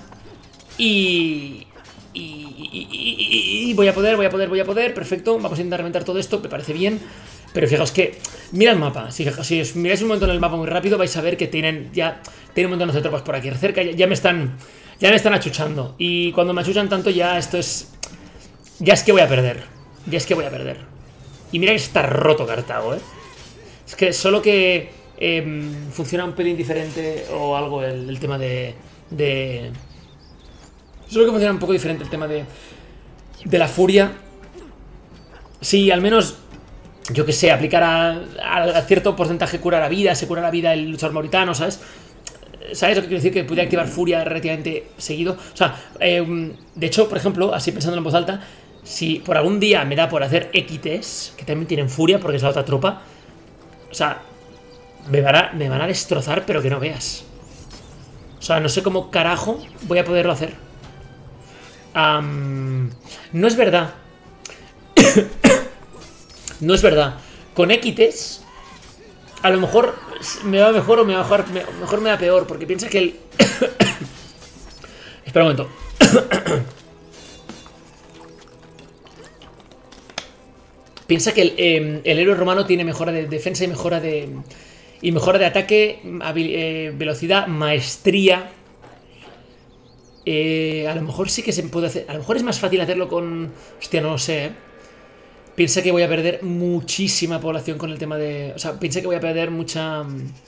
Y... Y, y, y, y voy a poder, voy a poder, voy a poder. Perfecto, vamos a intentar reventar todo esto. Me parece bien. Pero fijaos que... Mira el mapa. Si, si os miráis un momento en el mapa muy rápido, vais a ver que tienen ya... Tienen un montón de tropas por aquí cerca. Ya, ya me están... Ya me están achuchando. Y cuando me achuchan tanto ya esto es... Ya es que voy a perder. Ya es que voy a perder. Y mira que está roto Cartago, ¿eh? Es que solo que... Eh, funciona un pelín diferente o algo el, el tema de... De... Solo que funciona un poco diferente el tema de, de la furia. Si al menos, yo que sé, aplicar a, a cierto porcentaje curar a vida, se cura la vida el luchador mauritano, ¿sabes? ¿Sabes lo que quiero decir? Que pudiera activar furia relativamente seguido. O sea, eh, de hecho, por ejemplo, así pensando en voz alta, si por algún día me da por hacer equites, que también tienen furia porque es la otra tropa, o sea, me van a, me van a destrozar, pero que no veas. O sea, no sé cómo carajo voy a poderlo hacer. Um, no es verdad. No es verdad. Con equites a lo mejor me va mejor o me va mejor, me, mejor me va peor, porque piensa que el... Espera un momento. Piensa que el, eh, el héroe romano tiene mejora de defensa y mejora de... Y mejora de ataque, eh, velocidad, maestría... Eh, a lo mejor sí que se puede hacer. A lo mejor es más fácil hacerlo con... Hostia, no lo sé, ¿eh? piensa que voy a perder muchísima población con el tema de... O sea, piensa que voy a perder mucha...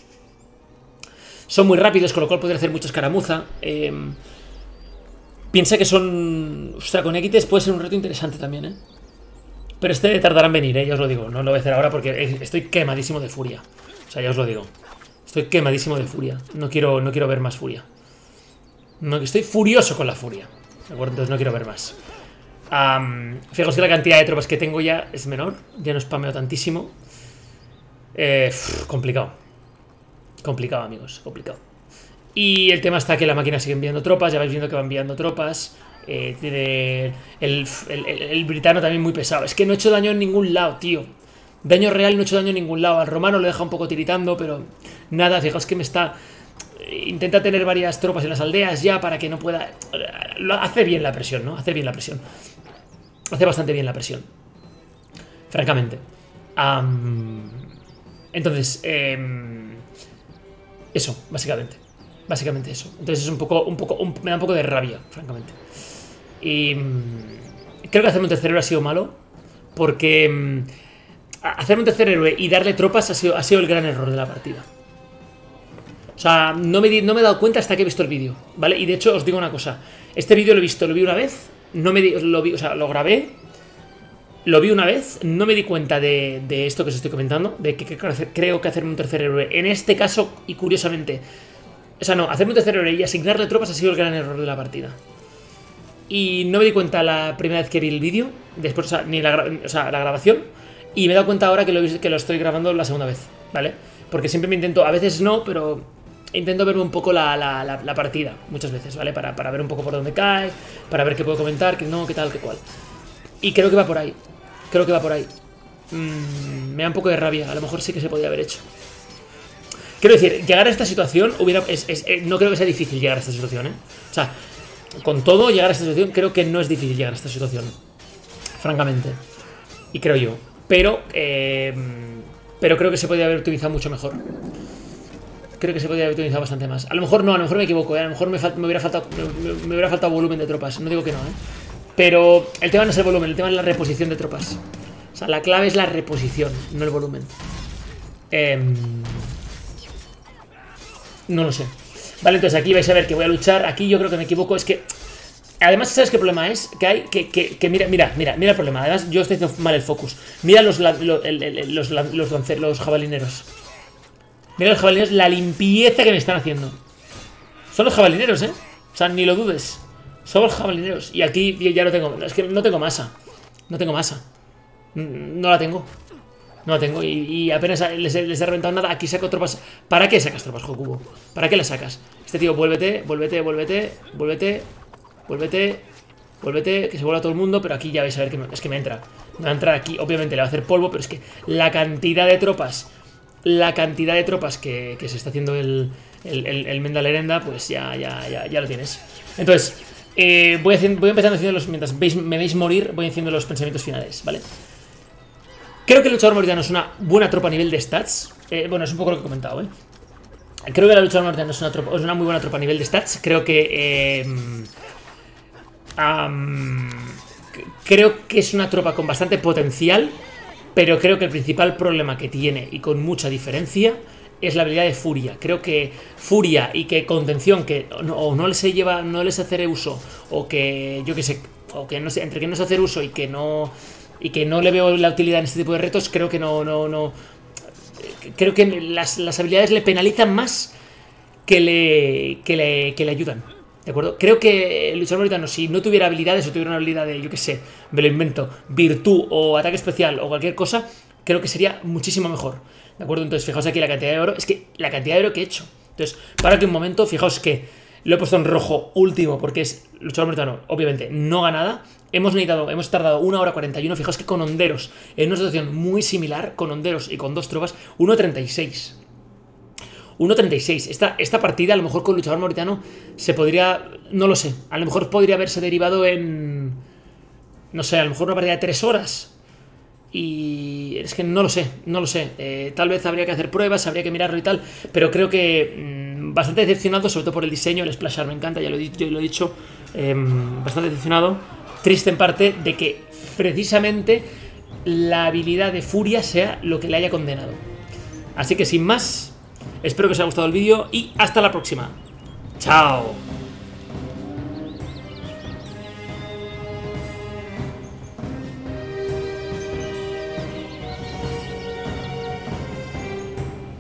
Son muy rápidos, con lo cual podría hacer mucha escaramuza. Eh, piensa que son... Ostras, con Equites puede ser un reto interesante también, ¿eh? Pero este tardará en venir, ¿eh? Ya os lo digo. No lo voy a hacer ahora porque estoy quemadísimo de furia. O sea, ya os lo digo. Estoy quemadísimo de furia. No quiero, no quiero ver más furia. No, estoy furioso con la furia. ¿De acuerdo? Entonces no quiero ver más. Um, fijaos que la cantidad de tropas que tengo ya es menor. Ya no spameo tantísimo. Eh, pff, complicado. Complicado, amigos. Complicado. Y el tema está que la máquina sigue enviando tropas. Ya vais viendo que va enviando tropas. Eh, tiene el, el, el, el britano también muy pesado. Es que no he hecho daño en ningún lado, tío. Daño real no he hecho daño en ningún lado. Al romano lo deja un poco tiritando, pero nada, fijaos que me está... Intenta tener varias tropas en las aldeas ya para que no pueda... Hace bien la presión, ¿no? Hace bien la presión. Hace bastante bien la presión. Francamente. Um, entonces, eh, eso, básicamente. Básicamente eso. Entonces es un poco... Un poco un, me da un poco de rabia, francamente. Y creo que hacerme un tercer héroe ha sido malo. Porque um, hacerme un tercer héroe y darle tropas ha sido, ha sido el gran error de la partida. O sea, no me, di, no me he dado cuenta hasta que he visto el vídeo, ¿vale? Y de hecho os digo una cosa. Este vídeo lo he visto, lo vi una vez. No me di, lo vi, o sea, lo grabé. Lo vi una vez. No me di cuenta de, de esto que os estoy comentando. De que, que creo que hacerme un tercer héroe en este caso, y curiosamente... O sea, no, hacerme un tercer héroe y asignarle tropas ha sido el gran error de la partida. Y no me di cuenta la primera vez que vi el vídeo. Después, o sea, ni la, o sea, la grabación. Y me he dado cuenta ahora que lo, que lo estoy grabando la segunda vez, ¿vale? Porque siempre me intento, a veces no, pero... Intento verme un poco la, la, la, la partida, muchas veces, ¿vale? Para, para ver un poco por dónde cae, para ver qué puedo comentar, qué no, qué tal, qué cual. Y creo que va por ahí. Creo que va por ahí. Mm, me da un poco de rabia. A lo mejor sí que se podría haber hecho. Quiero decir, llegar a esta situación hubiera... Es, es, es, no creo que sea difícil llegar a esta situación, ¿eh? O sea, con todo, llegar a esta situación, creo que no es difícil llegar a esta situación. Francamente. Y creo yo. Pero, eh, pero creo que se podría haber utilizado mucho mejor. Creo que se podría haber utilizado bastante más. A lo mejor no, a lo mejor me equivoco, ¿eh? A lo mejor me, me, hubiera faltado, me, me hubiera faltado volumen de tropas. No digo que no, ¿eh? Pero el tema no es el volumen, el tema es la reposición de tropas. O sea, la clave es la reposición, no el volumen. Eh, no lo sé. Vale, entonces aquí vais a ver que voy a luchar. Aquí yo creo que me equivoco, es que... Además, ¿sabes qué problema es? Que hay que, que, que mira, mira, mira, mira el problema. Además, yo estoy haciendo mal el focus. Mira los, los, los, los, los, los, los jabalineros. Mira los jabalineros, la limpieza que me están haciendo. Son los jabalineros, ¿eh? O sea, ni lo dudes. Son los jabalineros. Y aquí ya no tengo... Es que no tengo masa. No tengo masa. No la tengo. No la tengo. Y, y apenas les he, les he reventado nada. Aquí saco tropas. ¿Para qué sacas tropas, Jokubo? ¿Para qué las sacas? Este tío, vuélvete, vuélvete, vuélvete, vuélvete, vuélvete, vuélvete, que se vuelva todo el mundo. Pero aquí ya vais a ver que me, es que me entra. Me va a entrar aquí. Obviamente le va a hacer polvo, pero es que la cantidad de tropas... La cantidad de tropas que, que se está haciendo el, el, el, el Mendalerenda, pues ya, ya, ya, ya lo tienes. Entonces, eh, voy, haciendo, voy empezando haciendo los... Mientras veis, me veis morir, voy haciendo los pensamientos finales, ¿vale? Creo que el luchador mauritano es una buena tropa a nivel de stats. Eh, bueno, es un poco lo que he comentado, ¿eh? Creo que el luchador mauritano es una, tropa, es una muy buena tropa a nivel de stats. Creo que... Eh, um, creo que es una tropa con bastante potencial. Pero creo que el principal problema que tiene, y con mucha diferencia, es la habilidad de Furia. Creo que Furia y que Contención, que no, o no les lleva, no les hacer uso, o que, yo que sé, o que no sé, entre que no sé hacer uso y que no y que no le veo la utilidad en este tipo de retos, creo que no, no, no. Creo que las, las habilidades le penalizan más que le, que le, que le ayudan. ¿De acuerdo? Creo que el luchador mauritano, si no tuviera habilidades o tuviera una habilidad de, yo qué sé, me lo invento, virtud o ataque especial o cualquier cosa, creo que sería muchísimo mejor. ¿De acuerdo? Entonces, fijaos aquí la cantidad de oro. Es que la cantidad de oro que he hecho. Entonces, para aquí un momento, fijaos que lo he puesto en rojo último porque es luchador mauritano, obviamente, no ganada. Hemos necesitado, hemos tardado una hora cuarenta y uno. Fijaos que con honderos, en una situación muy similar, con honderos y con dos tropas, uno treinta y seis. uno treinta y seis. Esta, esta partida, a lo mejor con luchador mauritano, se podría... No lo sé. A lo mejor podría haberse derivado en... No sé, a lo mejor una partida de tres horas. Y es que no lo sé, no lo sé. Eh, tal vez habría que hacer pruebas, habría que mirarlo y tal. Pero creo que mmm, bastante decepcionado, sobre todo por el diseño. El splashar me encanta, ya lo he, yo lo he dicho. Eh, bastante decepcionado. Triste en parte de que precisamente la habilidad de furia sea lo que le haya condenado. Así que sin más, espero que os haya gustado el vídeo y hasta la próxima. ¡Chao!